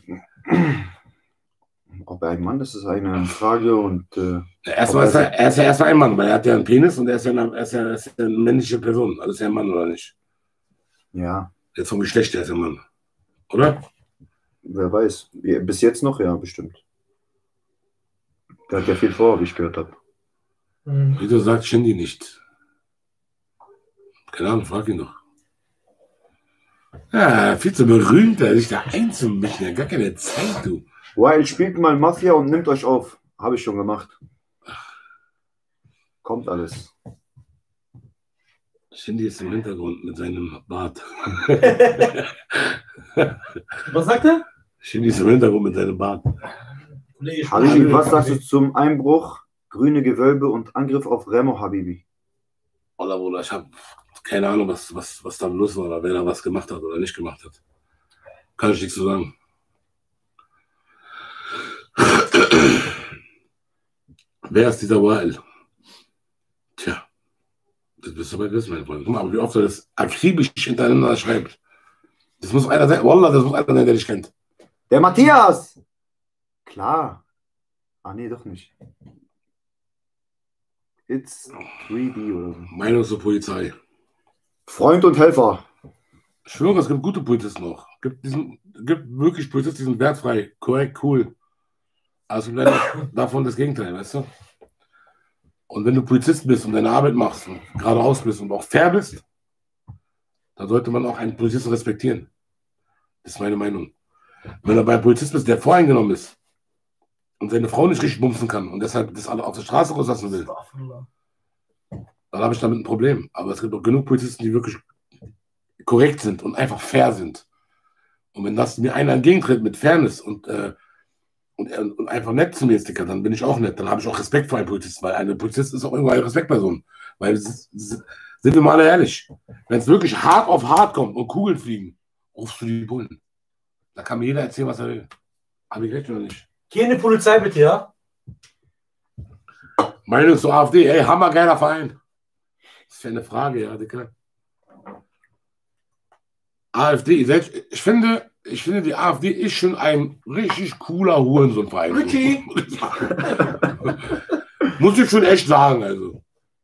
Ob er ein Mann ist, ist eine Frage und. Erstmal ist er ja erstmal ein Mann, weil er hat ja einen Penis und er ist ja eine männliche Person. Also ist er ein Mann oder nicht? Ja. Jetzt vom Geschlecht her ist er ein Mann. Oder? Wer weiß. Bis jetzt noch, ja, bestimmt. Der hat ja viel vor, wie ich gehört habe. Wie du sagst, Shindy nicht. Keine Ahnung, frag ihn doch. Ja, viel zu berühmt, sich da einzumischen. Ja, gar keine Zeit, du. Wild spielt mal Mafia und nimmt euch auf. Habe ich schon gemacht. Kommt alles. Shindy ist im Hintergrund mit seinem Bart. Was sagt er? Shindy ist im Hintergrund mit seinem Bart. Habibi, was sagst du zum Einbruch, grüne Gewölbe und Angriff auf Remo, Habibi? Oder Bruder, ich habe keine Ahnung, was da los war oder wer da was gemacht hat oder nicht gemacht hat. Kann ich nichts zu sagen. Wer ist dieser Wild? Tja, das wirst du bald wissen, mein Freund. Guck mal, wie oft er das akribisch hintereinander schreibt. Das muss einer sein, Wallah, das muss einer sein, der dich kennt. Der Matthias! Klar. Ah, nee, doch nicht. It's 3D oder so. Meinung zur Polizei. Freund und Helfer. Ich schwöre, es gibt gute Polizisten noch. Gibt wirklich Polizisten, die sind wertfrei, korrekt, cool. Also davon das Gegenteil, weißt du? Und wenn du Polizist bist und deine Arbeit machst und geradeaus bist und auch fair bist, dann sollte man auch einen Polizisten respektieren. Das ist meine Meinung. Wenn du bei einem Polizist bist, der voreingenommen ist und seine Frau nicht richtig bumsen kann und deshalb das alle auf der Straße rauslassen will, dann habe ich damit ein Problem. Aber es gibt auch genug Polizisten, die wirklich korrekt sind und einfach fair sind. Und wenn das mir einer entgegentritt mit Fairness und einfach nett zu mir ist, Dicker, dann bin ich auch nett. Dann habe ich auch Respekt vor einem Polizisten, weil ein Polizist ist auch irgendwo eine Respektperson. Weil, sind wir mal ehrlich, wenn es wirklich hart auf hart kommt und Kugeln fliegen, rufst du die Bullen. Da kann mir jeder erzählen, was er will. Habe ich recht oder nicht? Keine Polizei bitte, ja? Meinung zur AfD, ey, hammergeiler Verein. Das ist ja eine Frage, ja, Dicker. AfD, ich finde, die AfD ist schon ein richtig cooler Hurensohnverein. Ricky! Muss ich schon echt sagen, also.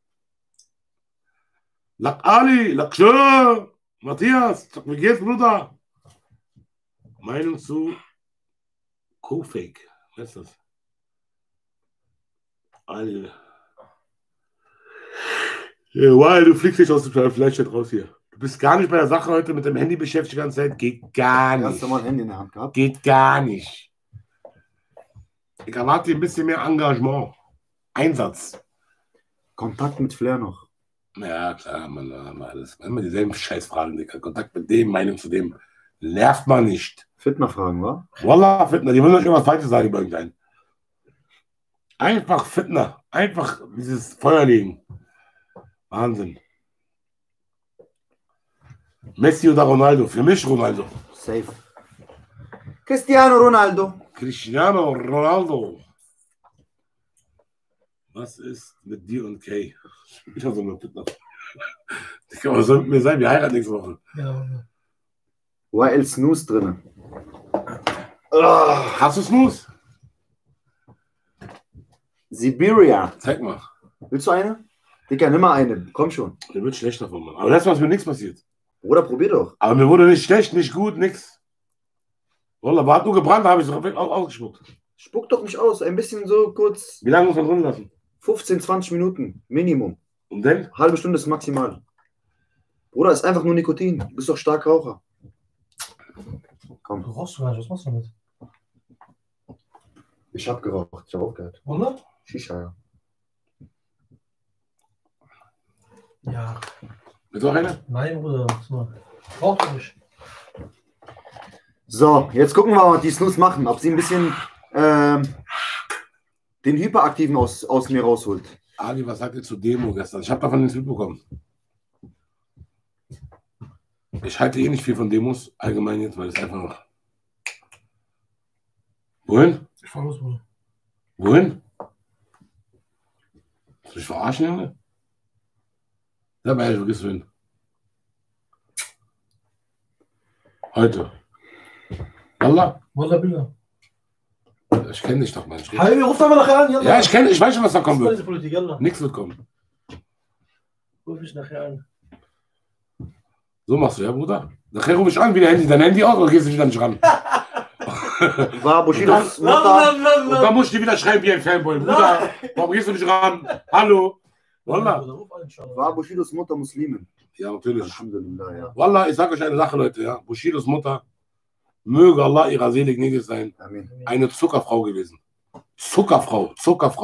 Lak Ali, Lak Schö, Matthias, wie geht's, Bruder? Meinung zu Co-Fake. Was ist das? Alter. Ja, wow, du fliegst nicht aus dem Flashlight raus hier. Du bist gar nicht bei der Sache heute mit dem Handy beschäftigt die ganze Zeit. Geht gar nicht. Hast du mal ein Handy in der Hand gehabt? Geht gar nicht. Ich erwarte ein bisschen mehr Engagement. Einsatz. Kontakt mit Flair noch. Ja, klar, man, alles. Immer dieselben Scheißfragen, Digga. Kontakt mit dem, Meinung zu dem. Nervt man nicht. Fitner-Fragen, wa? Wallah, Fitner, die wollen euch irgendwas Falsches sagen über irgendeinen. Einfach Fitner. Einfach dieses Feuer legen. Wahnsinn. Messi oder Ronaldo? Für mich Ronaldo. Safe. Cristiano Ronaldo. Cristiano Ronaldo. Was ist mit dir und Kay? Wieder so eine Fitner. Was soll mit mir sein? Wir heiraten nächste Woche. Ja. YL Snooze drin. Hast du Snooze? Siberia. Zeig mal. Willst du eine? Dicker, nimm mal eine. Komm schon. Mir wird schlecht davon, Mann. Aber letztes Mal ist mir nichts passiert. Bruder, probier doch. Aber mir wurde nicht schlecht, nicht gut, nix. Wallah, hat nur gebrannt, da habe ich es ausgespuckt. Spuck doch nicht aus. Ein bisschen so kurz. Wie lange muss man drin lassen? 15, 20 Minuten. Minimum. Und dann? Halbe Stunde ist maximal. Bruder, ist einfach nur Nikotin. Du bist doch stark Raucher. Komm. Du rauchst gar nicht, was machst du damit? Ich hab geraucht, ich hab aufgehört. Oder? Shisha, ja. Ja. Willst du auch eine? Nein, Bruder. Rauch doch nicht. So, jetzt gucken wir mal, was die Snus machen. Ob sie ein bisschen den Hyperaktiven aus mir rausholt. Ali, was sagt ihr zur Demo gestern? Ich habe davon nichts mitbekommen. Ich halte eh nicht viel von Demos, allgemein jetzt, weil es einfach... Wohin? Ich fahr los, Bruder. Wohin? Willst du mich verarschen, Junge? Sag mal, wo gehst du hin? Heute. Wallah? Wallah, Bilder. Ich kenne dich doch, Mann. Habibi, ruf doch mal nachher an. Ja, ich weiß schon, was da kommen Das wird. ist Politik, Yallah. Nichts wird kommen. Ruf mich nachher an. So machst du, ja, Bruder? Nachher rufe ich an, wie dein Handy aus, oder gehst du wieder nicht ran? War Bushidos Mutter. Und dann muss ich dir wieder schreiben wie ein Fanboy. Bruder, warum gehst du nicht ran? Hallo? Wallah. War Bushidos Mutter Muslimin? Ja, natürlich. Alhamdulillah, ja. Wallah, ich sage euch eine Sache, Leute. Ja. Bushidos Mutter, möge Allah ihrer Seele gnädig sein, Amen. eine Zuckerfrau gewesen. Zuckerfrau.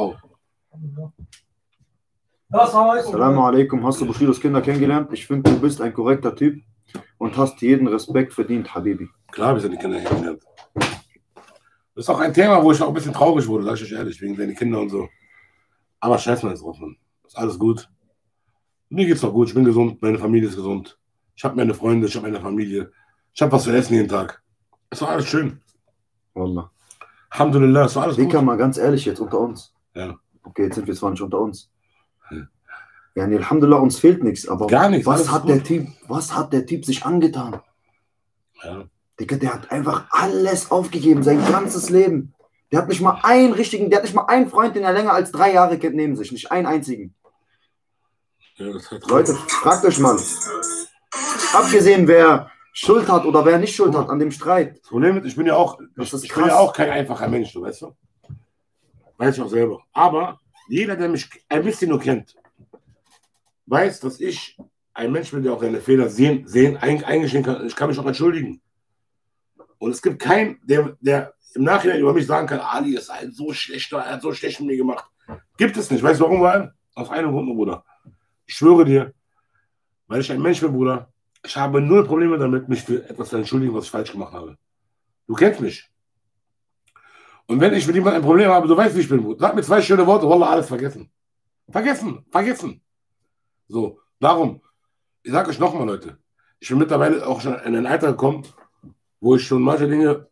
Assalamu alaikum. Hast du Bushidos Kinder kennengelernt? Ich finde, du bist ein korrekter Typ und hast jeden Respekt verdient, Habibi. Klar, wir sind die Kinder kennengelernt. Das ist auch ein Thema, wo ich auch ein bisschen traurig wurde, sag ich euch ehrlich, wegen deinen Kindern und so. Aber scheiß mal jetzt drauf, Mann. Ist alles gut. Mir geht's doch gut, ich bin gesund, meine Familie ist gesund. Ich habe meine Freunde, ich habe meine Familie. Ich habe was zu essen jeden Tag. Ist doch alles schön. Wallah. Alhamdulillah, ist doch alles Dicker, gut. mal ganz ehrlich jetzt unter uns. Ja. Okay, jetzt sind wir zwar nicht unter uns. Ja, nee, Alhamdulillah, uns fehlt nichts. Aber Gar nichts, alles was hat der Typ sich angetan? Ja. Digga, der hat einfach alles aufgegeben, sein ganzes Leben. Der hat nicht mal einen Freund, den er länger als 3 Jahre kennt, neben sich. Nicht einen einzigen. Ja, das hat Leute, fragt euch mal. Abgesehen, wer Schuld hat oder wer nicht Schuld hat an dem Streit. Das Problem ist, ich bin ja auch krass. kein einfacher Mensch, du weißt du? Weiß ich auch selber. Aber jeder, der mich ein bisschen nur kennt, weiß, dass ich ein Mensch bin, der auch seine Fehler eingestehen kann. Ich kann mich auch entschuldigen. Und es gibt keinen, der im Nachhinein über mich sagen kann, Ali ist ein so schlechter, er hat so schlecht mit mir gemacht. Gibt es nicht. Weißt du warum, Mann? Aus einem Grund, Bruder. Ich schwöre dir, weil ich ein Mensch bin, Bruder, ich habe null Probleme damit, mich für etwas zu entschuldigen, was ich falsch gemacht habe. Du kennst mich. Und wenn ich mit jemandem ein Problem habe, du weißt, wie ich bin, Bruder. Sag mir 2 schöne Worte, Wallah, alles vergessen. Vergessen. So, darum, ich sage euch nochmal, Leute, ich bin mittlerweile auch schon in ein Alter gekommen, wo ich schon manche Dinge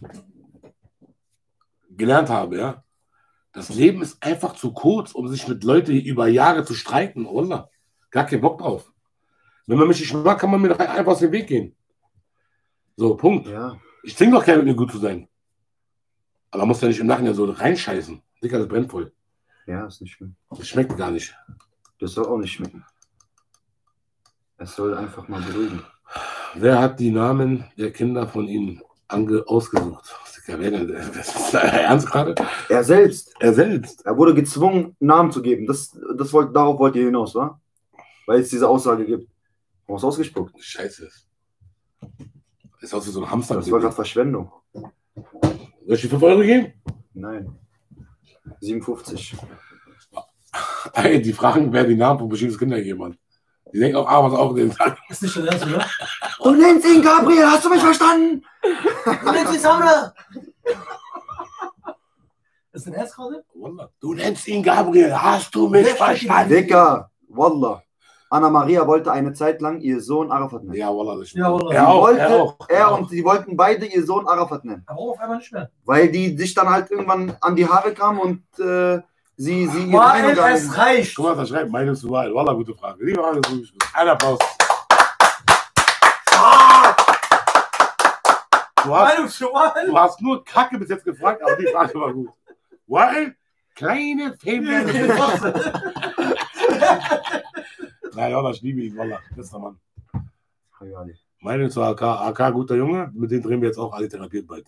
gelernt habe, ja. Das Leben ist einfach zu kurz, um sich mit Leuten über Jahre zu streiten, oder? Gar keinen Bock drauf. Wenn man mich nicht mag, kann man mir doch einfach aus dem Weg gehen. So, Punkt. Ja. Ich zwinge doch keinen, mit mir gut zu sein. Aber man muss ja nicht im Nachhinein so reinscheißen. Dicker, das brennt voll. Ja, ist nicht schlimm. Das schmeckt gar nicht. Das soll auch nicht schmecken. Es soll einfach mal beruhigen. Wer hat die Namen der Kinder von Ihnen ausgesucht? Wer denn? Das ist ernst gerade? Er selbst. Er selbst. Er wurde gezwungen, Namen zu geben. Darauf wollt ihr hinaus, wa? Weil es diese Aussage gibt. Warum hast du ausgespuckt? Scheiße. Ist aus wie so ein Hamster. Das war gerade Verschwendung. Soll ich die 5 Euro geben? Nein. 57. Ey, die fragen, wer die Namen von Bushidos Kinder gegeben hat. Die denken auch, was auch den sagen. Ist nicht dein Ernst, oder? Du nennst ihn Gabriel, hast du mich verstanden? Du nennst ihn Samra! Ist dein Ernst gerade? Wallah. Du nennst ihn Gabriel, hast du mich verstanden? Dicker, Wallah. Anna Maria wollte eine Zeit lang ihr Sohn Arafat nennen. Ja, Wallah, das stimmt. Ja, Wallah. Er auch. Und sie wollten beide ihr Sohn Arafat nennen. Aber auf einmal nicht mehr. Weil die sich dann halt irgendwann an die Haare kamen und sie ihre Weil Meinung es reicht. Guck mal, was er schreibt. Meinung zu Wahl. Wallah, gute Frage. Die Frage ist wirklich gut. Ein Applaus. Du hast nur Kacke bis jetzt gefragt, aber die Frage war gut. Weil kleine Fähnchen. Nein, Wallah, ich liebe ihn, Wallah. Bester Mann. Meinung zu AK. AK, guter Junge. Mit dem drehen wir jetzt auch alle therapiert bald.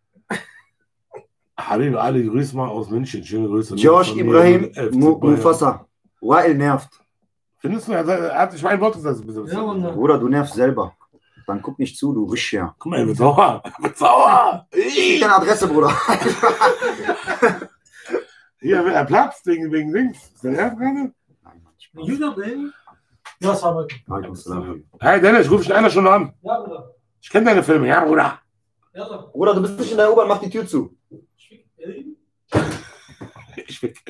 Habib Ali, grüß mal aus München. Schöne Grüße. Josh Ibrahim Mufasa. Wael nervt. Findest du? Er hat sich mein Wort gesagt. Ja, Bruder, du nervst selber. Dann guck nicht zu, du Wischcher. Guck mal, er wird sauer. Er wird sauer. Gib deine Adresse, Bruder. Hier wird er Platz wegen Dings. Ist der Ernst gerade? Nein, Mann, Spaß. Ja, das war Hey Dennis, ich rufe dich in einer Stunde an. Ja, Bruder. Ich kenne deine Filme, ja, Bruder. Ja, Bruder, du bist nicht in der U-Bahn, mach die Tür zu. Ich will.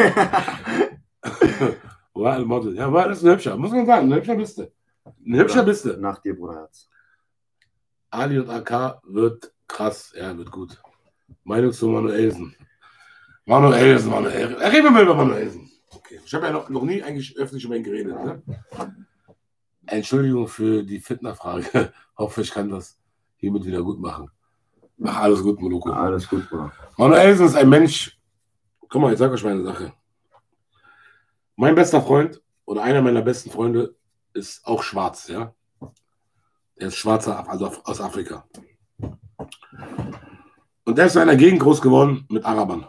Model. Ja, aber das ist ein hübscher. Muss man sagen, ein hübscher bist du. Ein hübscher bist du. Nach dir, Bruderherz. Ali und AK wird krass. Ja, wird gut. Meinung zu Manuelsen. Manuelsen. Reden wir mal über Manuelsen. Okay. Ich habe ja noch nie eigentlich öffentlich über ihn geredet. Ne? Entschuldigung für die Fitnerfrage. Hoffe, ich kann das hiermit wieder gut machen. Ach, alles gut, Moloko. Alles gut, Bruder. Manuelsen ist ein Mensch. Guck mal, ich sage euch meine Sache. Mein bester Freund oder einer meiner besten Freunde ist auch schwarz, ja. Er ist schwarzer, also aus Afrika. Und der ist in einer Gegend groß geworden mit Arabern.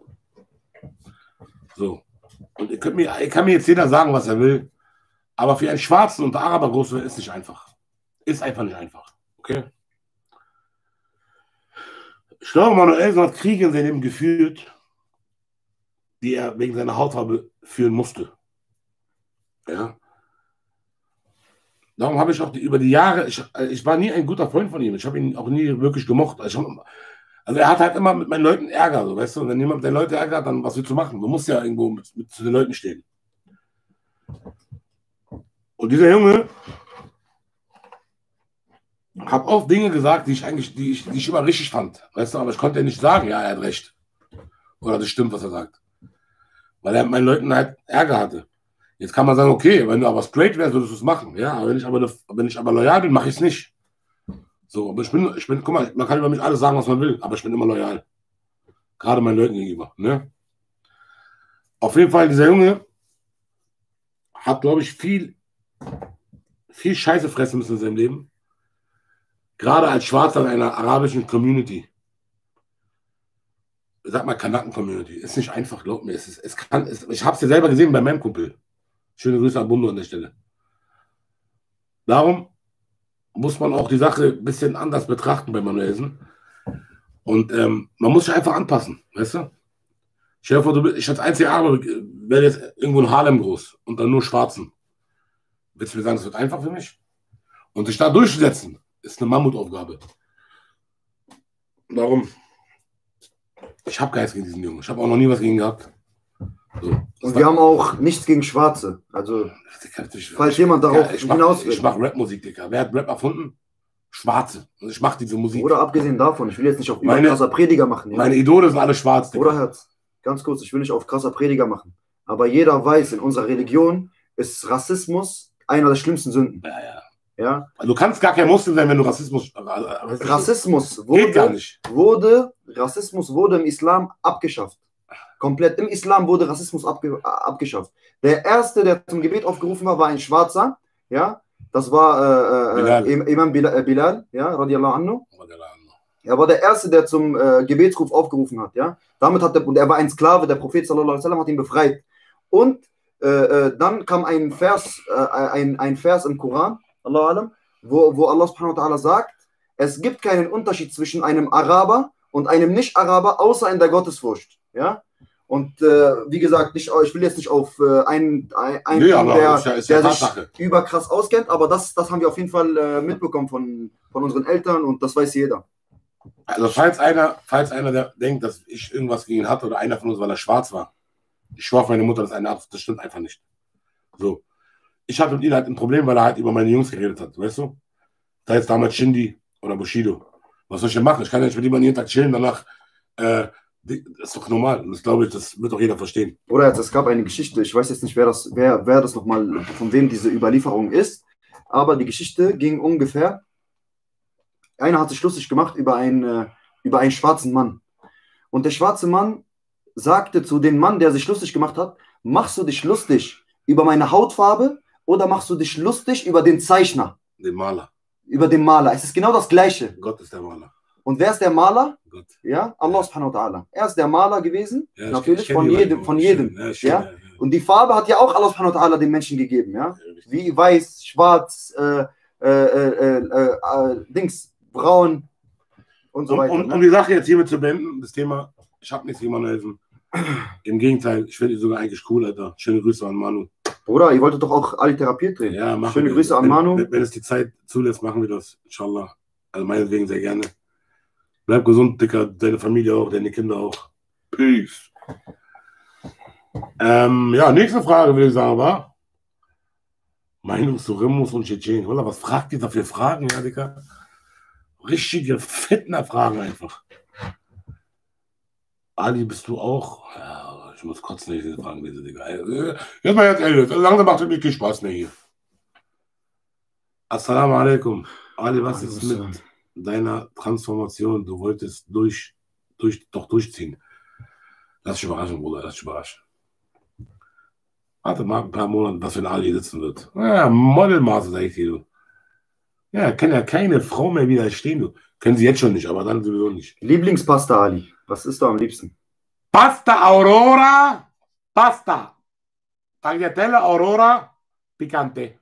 So. Und kann mir jetzt jeder sagen, was er will, aber für einen Schwarzen unter Araber groß zu werden, ist nicht einfach. Ist einfach nicht einfach. Okay? Ich glaube, Manuelsen hat Kriege in seinem Leben geführt, die er wegen seiner Hautfarbe führen musste. Ja. Darum habe ich auch über die Jahre, ich war nie ein guter Freund von ihm. Ich habe ihn auch nie wirklich gemocht. Also er hat halt immer mit meinen Leuten Ärger, so, weißt du? Und wenn jemand mit den Leuten ärgert, dann was willst du machen? Du musst ja irgendwo mit zu den Leuten stehen. Und dieser Junge hat oft Dinge gesagt, die ich immer richtig fand. Weißt du, aber ich konnte ja nicht sagen, ja, er hat recht. Oder das stimmt, was er sagt. Weil er mit meinen Leuten halt Ärger hatte. Jetzt kann man sagen, okay, wenn du aber straight wärst, würdest du es machen. Ja, aber wenn ich aber loyal bin, mache ich es nicht. So, aber ich bin, guck mal, man kann über mich alles sagen, was man will, aber ich bin immer loyal. Gerade meinen Leuten gegenüber. Ne? Auf jeden Fall, dieser Junge hat, glaube ich, viel Scheiße fressen müssen in seinem Leben. Gerade als Schwarzer in einer arabischen Community. Ich sag mal Kanaken-Community. Ist nicht einfach, glaub mir. Ich habe es ja selber gesehen bei meinem Kumpel. Schöne Grüße an Bundo an der Stelle. Darum muss man auch die Sache ein bisschen anders betrachten bei Manuelsen. Und man muss sich einfach anpassen, weißt du? Stell dir vor, ich als einziger Araber werde jetzt irgendwo in Harlem groß und dann nur Schwarzen. Willst du mir sagen, es wird einfach für mich? Und sich da durchzusetzen, ist eine Mammutaufgabe. Darum, ich habe Geist gegen diesen Jungen. Ich habe auch noch nie was gegen ihn gehabt. So, und wir haben auch nichts gegen Schwarze. Also, falls jemand darauf hinaus will. Ich mache Rapmusik, Digga. Wer hat Rap erfunden? Schwarze. Und ich mache diese Musik. Oder abgesehen davon, ich will jetzt nicht auf krasser Prediger machen. Ja? Meine Idole sind alle schwarz, Digga. Oder Herz, ganz kurz, ich will nicht auf krasser Prediger machen. Aber jeder weiß, in unserer Religion ist Rassismus einer der schlimmsten Sünden. Ja. Ja? Du kannst gar kein Muslim sein, wenn du Rassismus Rassismus wurde im Islam abgeschafft. Komplett im Islam wurde Rassismus abgeschafft. Der erste, der zum Gebet aufgerufen war ein Schwarzer. Ja? Das war Imam Bilal, ja, radiallahu anhu. Er war der Erste, der zum Gebetsruf aufgerufen hat. Ja? Und er war ein Sklave, der Prophet sallallahu alaihi wasallam hat ihn befreit. Und dann kam ein Vers im Koran, wo Allah subhanahu wa ta'ala sagt, es gibt keinen Unterschied zwischen einem Araber und einem Nicht-Araber, außer in der Gottesfurcht. Ja? Und wie gesagt, ich will jetzt nicht auf einen der sich überkrass auskennt, aber das haben wir auf jeden Fall mitbekommen von unseren Eltern und das weiß jeder. Also falls einer der denkt, dass ich irgendwas gegen ihn hatte oder einer von uns, weil er schwarz war, ich schwöre auf meine Mutter, das stimmt einfach nicht. So. Ich hatte mit ihm halt ein Problem, weil er halt über meine Jungs geredet hat, weißt du? Da ist damals Shindy oder Bushido. Was soll ich denn machen? Ich kann ja nicht mit jemandem jeden Tag chillen, danach, das ist doch normal. Und das glaube ich, das wird doch jeder verstehen. Oder es gab eine Geschichte, ich weiß jetzt nicht, wer das nochmal, von wem diese Überlieferung ist, aber die Geschichte ging ungefähr, einer hat sich lustig gemacht über einen schwarzen Mann. Und der schwarze Mann sagte zu dem Mann, der sich lustig gemacht hat, machst du dich lustig über meine Hautfarbe oder machst du dich lustig über den Zeichner? Den Maler. Über den Maler. Es ist genau das Gleiche. Gott ist der Maler. Und wer ist der Maler? Gott. Ja, Allah subhanahu wa ta'ala. Er ist der Maler gewesen, ja, natürlich von jedem. Ja? Und die Farbe hat ja auch Allah subhanahu wa ta'ala den Menschen gegeben. Ja? Wie weiß, schwarz, Dings, braun und so weiter. Um die Sache jetzt hiermit zu beenden, das Thema, ich habe nichts gegen Manuelsen. Im Gegenteil, ich finde ihn sogar eigentlich cool, Alter. Schöne Grüße an Manu. Bruder, ihr wolltet doch auch Ali therapiert drehen. Ja, machen Schöne wir. Grüße an Manu. Wenn es die Zeit zulässt, machen wir das, inshallah. Also meinetwegen sehr gerne. Bleib gesund, Dicker, deine Familie auch, deine Kinder auch. Peace. Ja, nächste Frage würde ich sagen, war Meinung zu Remus und Tschetschen. Oder was fragt ihr da für Fragen, ja, Dicker? Richtige Fitner-Fragen einfach. Ali, bist du auch? Ja, ich muss kotzen, wenn ich diese Fragen lese, Digga. Jetzt mal jetzt ehrlich, langsam macht es mir keinen Spaß mehr hier. Assalamu alaikum. Ali, was ist mit deiner Transformation? Du wolltest doch durchziehen. Lass dich überraschen, Bruder, lass dich überraschen. Warte mal ein paar Monate, was für ein Ali sitzen wird. Ja, Modelmaße, sag ich dir, du. Ja, kann ja keine Frau mehr widerstehen, du. Können sie jetzt schon nicht, aber dann sowieso nicht. Lieblingspasta, Ali. Was isst du am liebsten? Pasta Aurora, Pasta. Tagliatelle Aurora, Picante.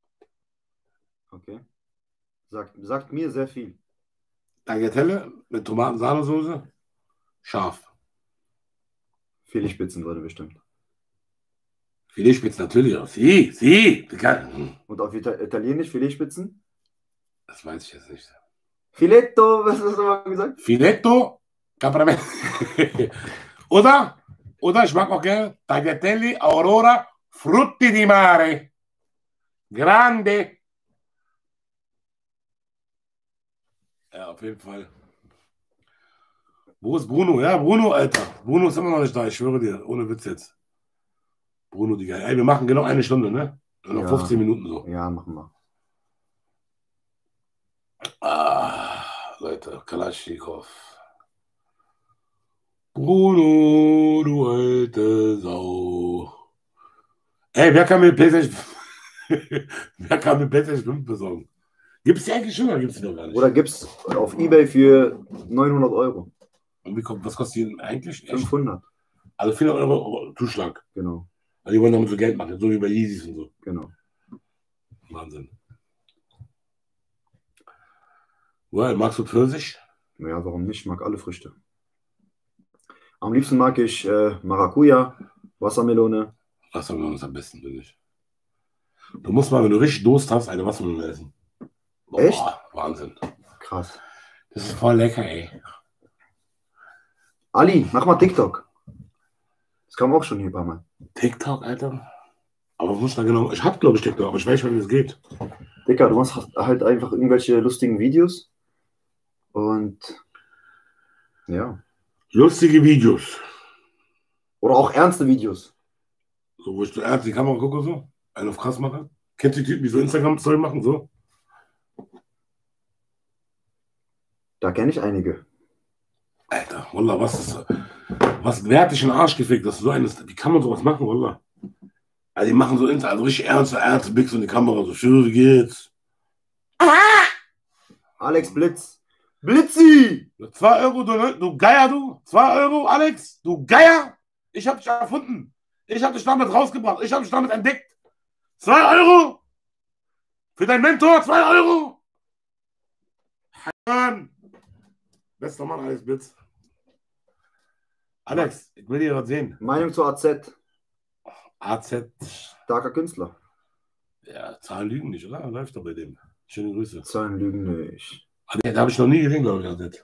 Okay. Sagt mir sehr viel. Tagliatelle mit Tomaten-Sahnesoße, scharf. Filetspitzen wurde bestimmt. Filetspitzen natürlich auch. Sie. Und auf Italienisch Filetspitzen? Das weiß ich jetzt nicht. Filetto, was hast du mal gesagt? Filetto, Caprame. Oder ich mag auch gerne Tagliatelle Aurora, Frutti di Mare. Grande. Ja, auf jeden Fall. Wo ist Bruno? Ja, Bruno, Alter. Bruno ist immer noch nicht da, ich schwöre dir. Ohne Witz jetzt. Bruno, Digga. Ey, wir machen genau eine Stunde, ne? Noch Ja. 15 Minuten so. Ja, machen wir. Leute, Kalaschnikow. Bruno, du alte Sau. Ey, wer kann mir PlayStation 5 besorgen? Gibt es die eigentlich schon oder gibt es die noch gar nicht? Oder gibt's auf Ebay für 900 Euro. Und was kostet die eigentlich? 500. Also 400 Euro Zuschlag. Genau. Also die wollen damit so Geld machen, so wie bei Yeezys und so. Genau. Wahnsinn. Well, magst du Pfirsich? Ja, warum nicht? Ich mag alle Früchte. Am liebsten mag ich Maracuja, Wassermelone. Wassermelone ist am besten, finde ich. Du musst mal, wenn du richtig Durst hast, eine Wassermelone essen. Boah, Echt? Wahnsinn. Krass. Das ist voll lecker, ey. Ali, mach mal TikTok. Das kam auch schon hier ein paar Mal. TikTok, Alter? Aber was muss da genau? Ich hab, glaube ich, TikTok, aber ich weiß nicht, wie das geht. Dicker, du machst halt einfach irgendwelche lustigen Videos. Und ja. Lustige Videos. Oder auch ernste Videos. So, wo ich so ernst die Kamera gucke, so. Einen auf krass mache. Kennst du die Typen, die so Instagram-Story machen, so? Da kenne ich einige. Alter, Wallah, wer hat dich in den Arsch gefickt, dass du so eines, wie kann man sowas machen, Wallah? Also die machen so also richtig ernste Blicks in die Kamera, so, schön, wie geht's? Alex Blitz. Blitzi! 2 Euro, du Geier, du. 2 Euro, Alex, du Geier. Ich hab dich erfunden. Ich hab dich damit rausgebracht. Ich hab dich damit entdeckt. 2 Euro. Für deinen Mentor, 2 Euro. Mann. Bester Mann, Alex Blitz. Alex, ich will dir was sehen. Meinung zu AZ. AZ. Starker Künstler. Ja, Zahlen lügen nicht, oder? Läuft doch bei dem. Schöne Grüße. Zahlen lügen nicht. Da habe ich noch nie gesehen, glaube ich,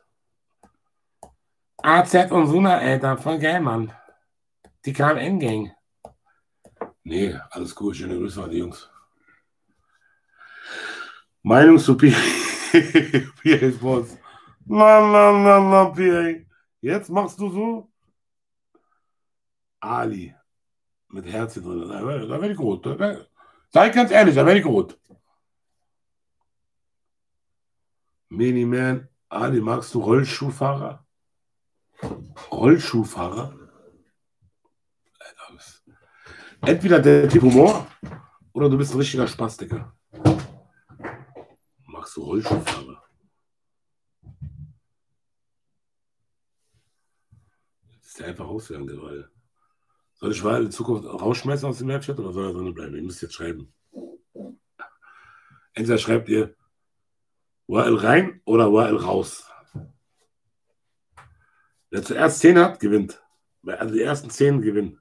AZ. AZ und Suna, Alter, voll geil, Mann. Die KMN-Gang. Nee, alles gut, schöne Grüße an die Jungs. Meinung zu PA Sports. Na, PA. Jetzt machst du so. Ali. Mit Herz hier drin. Da werde ich rot. Sei ganz ehrlich, da werde ich rot. Miniman, Ali, magst du Rollschuhfahrer? Rollschuhfahrer? Entweder der Typ Humor oder du bist ein richtiger Spastiker. Magst du Rollschuhfahrer? Das ist der einfach rausgegangen gerade. Soll ich mal in Zukunft rausschmeißen aus dem Werkstatt oder soll er drin bleiben? Ich muss jetzt schreiben. Entweder schreibt ihr Wael rein oder Wael raus. Wer zuerst 10 hat, gewinnt. Also die ersten 10 gewinnen.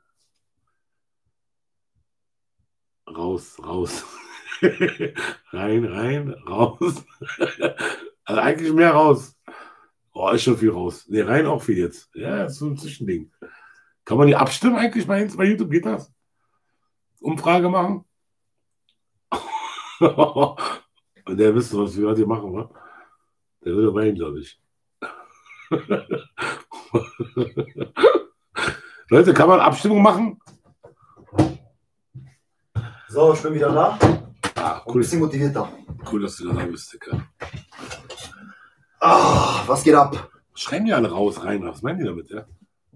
Raus, raus. Rein, rein, raus. Also eigentlich mehr raus. Oh, ist schon viel raus. Ne, rein auch viel jetzt. Ja, ist so ein Zwischending. Kann man die abstimmen eigentlich bei YouTube? Geht das? Umfrage machen? Und der wisst, was wir heute machen, wa? Der will weinen, glaube ich. Leute, kann man Abstimmung machen? So, ich bin wieder da. Ah, Ein cool. bisschen motivierter. Cool, dass du da bist, Dicker. Ah, was geht ab? Schreien die alle raus, rein. Was meinen die damit, ja?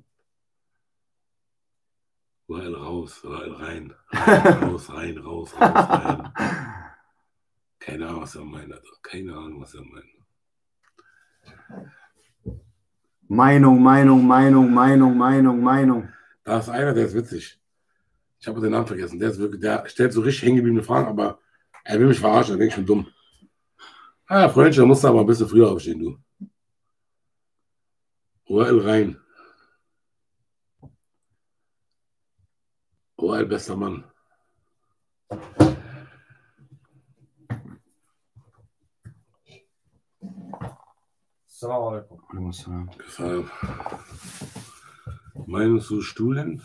Rein, raus, rein. Raus, rein, raus, rein. Keine Ahnung, was er meint, Alter. Keine Ahnung, was er meint. Meinung, Meinung, Meinung, Meinung, Meinung, Meinung. Da ist einer, der ist witzig. Ich habe den Namen vergessen. Der ist wirklich, der stellt so richtig hängengebliebene Fragen, aber er will mich verarschen, da denke ich schon dumm. Ah, Freundchen, da musst du aber ein bisschen früher aufstehen, du. Wael rein. Wael, bester Mann. Assalamu alaikum. Gefallen. Meinung zu Stuhlen?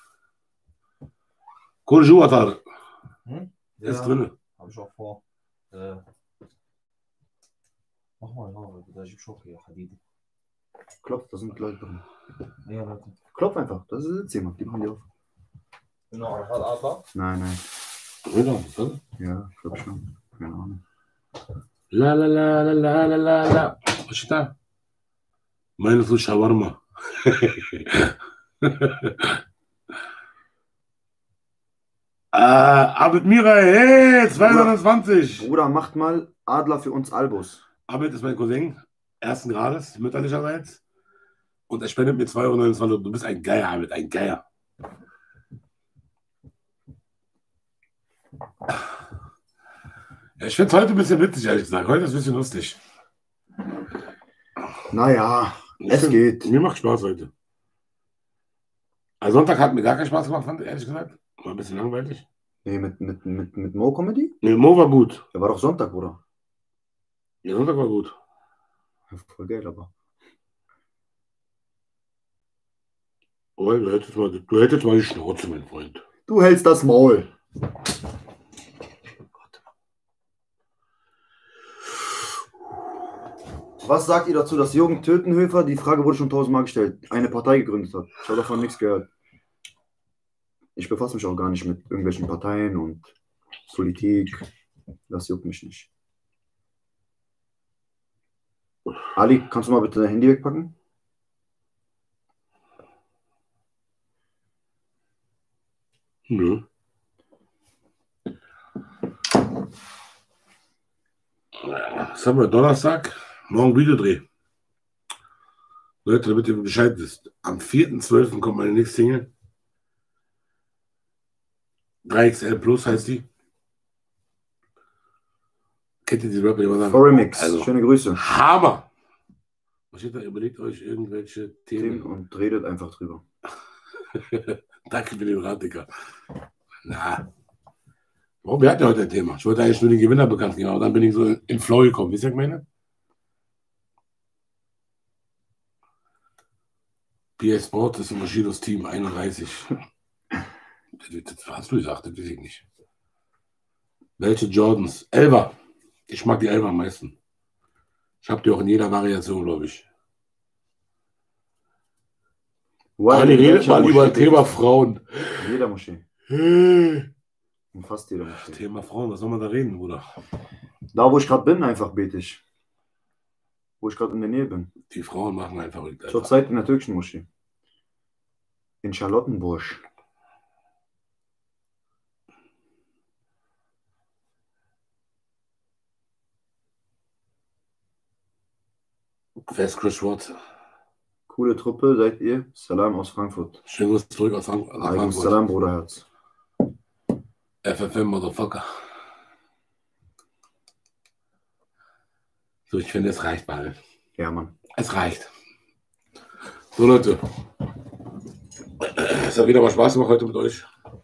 Konju Atar. Ist drin. Hab ich auch vor. Mach mal, da gibt's auch hier Hadidi. Klopf, da sind Leute drin. Ja, Leute. Klopf einfach, das ist jetzt jemand, die machen die auf. Genau, Arafat Adler. Nein, nein. Drin? Ja, ich glaube schon. Keine Ahnung. La la la la la la la la. Was steht da? Meinung zu Shawarma. Abed Mirai, hey, 220. Bruder, macht mal Adler für uns Albus. Abed ist mein Cousin, ersten Grades, mütterlicherseits. Und er spendet mir 2,29 €. Du bist ein Geier, Abed, ein Geier. Ja, ich finde es heute ein bisschen witzig, ehrlich gesagt. Heute ist ein bisschen lustig. Naja, es geht. Mir macht Spaß heute. Also Sonntag hat mir gar keinen Spaß gemacht, fand ich, ehrlich gesagt. War ein bisschen langweilig. Nee, mit Mo Comedy? Nee, Mo war gut. Der war doch Sonntag, Bruder. Ja, Sonntag war gut. Ja, voll geil, aber. Oh, du hättest mal die Schnauze, mein Freund. Du hältst das Maul. Was sagt ihr dazu, dass Jürgen Tötenhöfer, die Frage wurde schon 1000-mal gestellt, eine Partei gegründet hat? Ich habe davon nichts gehört. Ich befasse mich auch gar nicht mit irgendwelchen Parteien und Politik. Das juckt mich nicht. Ali, kannst du mal bitte dein Handy wegpacken? Nö. Was haben wir? Donnerstag? Morgen Videodreh. Leute, damit ihr Bescheid wisst. Am 4.12. kommt meine nächste Single. 3XL Plus heißt die. Kennt ihr die Rapper, die immer sagen? Remix. Also, Schöne Grüße. Hammer! Was steht da? Überlegt euch irgendwelche Themen. Und redet einfach drüber. Danke für den Rat, Digga. Na. Warum? Wir hatten ja heute ein Thema. Ich wollte eigentlich nur den Gewinner bekannt geben, aber dann bin ich so in Flow gekommen. Wisst ihr, was ich meine? PS Sport ist im Moschidos Team 31. Das hast du gesagt, das weiß ich nicht. Welche Jordans? 11er. Ich mag die 11er am meisten. Ich habe die auch in jeder Variation, glaube ich. Ali redet mal über das Thema Frauen. In jeder Moschee. In fast jeder Moschee. Thema Frauen, was soll man da reden, Bruder? Da, wo ich gerade bin, einfach bete ich. Wo ich gerade in der Nähe bin. Die Frauen machen einfach. Zurzeit in der türkischen Moschee. In Charlottenburg. Wer ist Chris Watts? Coole Truppe, seid ihr? Salam aus Frankfurt. Schönen Gruß zurück aus Frankfurt. Salam, Bruderherz. FFM, Motherfucker. So, ich finde, es reicht mal. Ja, Mann. Es reicht. So, Leute. Es hat wieder mal Spaß gemacht heute mit euch.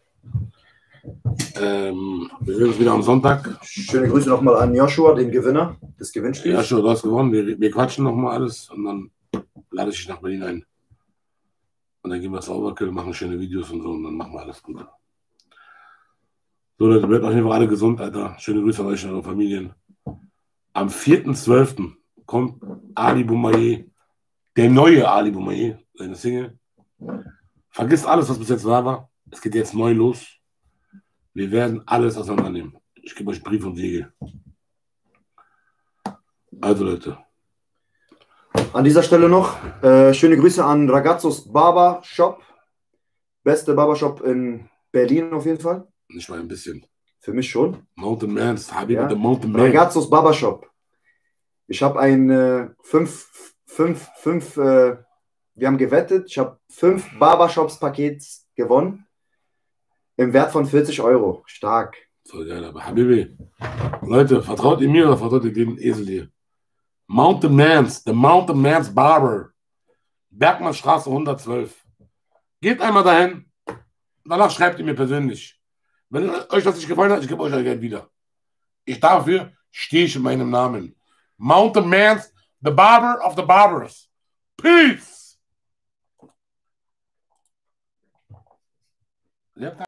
Wir sehen uns wieder am Sonntag. Schöne Grüße nochmal an Joshua, den Gewinner des Gewinnspiels. Joshua, du hast gewonnen. Wir quatschen nochmal alles und dann lade ich dich nach Berlin ein. Und dann gehen wir zu Overkill, machen schöne Videos und so und dann machen wir alles gut. So, Leute, bleibt auf jeden Fall alle gesund, Alter. Schöne Grüße an euch und eure Familien. Am 4.12. kommt Ali Boumaier, der neue Ali Boumaier, seine Single. Vergisst alles, was bis jetzt war. Es geht jetzt neu los. Wir werden alles auseinandernehmen. Ich gebe euch Brief und Siegel. Also, Leute. An dieser Stelle noch schöne Grüße an Ragazzos Barber Shop. Beste Barbershop in Berlin auf jeden Fall. Nicht mal ein bisschen. Für mich schon. Mountain Mans, Habib Ja. der Mountain Man. Ragazzos Barber Shop. Ich habe wir haben gewettet, ich habe 5 Barbershops-Pakets gewonnen. Im Wert von 40 €. Stark. Voll geil, aber Habibi. Leute, vertraut ihr mir oder vertraut ihr den Esel hier? Mountain Mans, the Mountain Mans Barber. Bergmannstraße 112. Geht einmal dahin. Danach schreibt ihr mir persönlich. Wenn euch das nicht gefallen hat, ich gebe euch euer Geld wieder. Dafür stehe ich in meinem Namen. Mountain Mans, the Barber of the Barbers. Peace!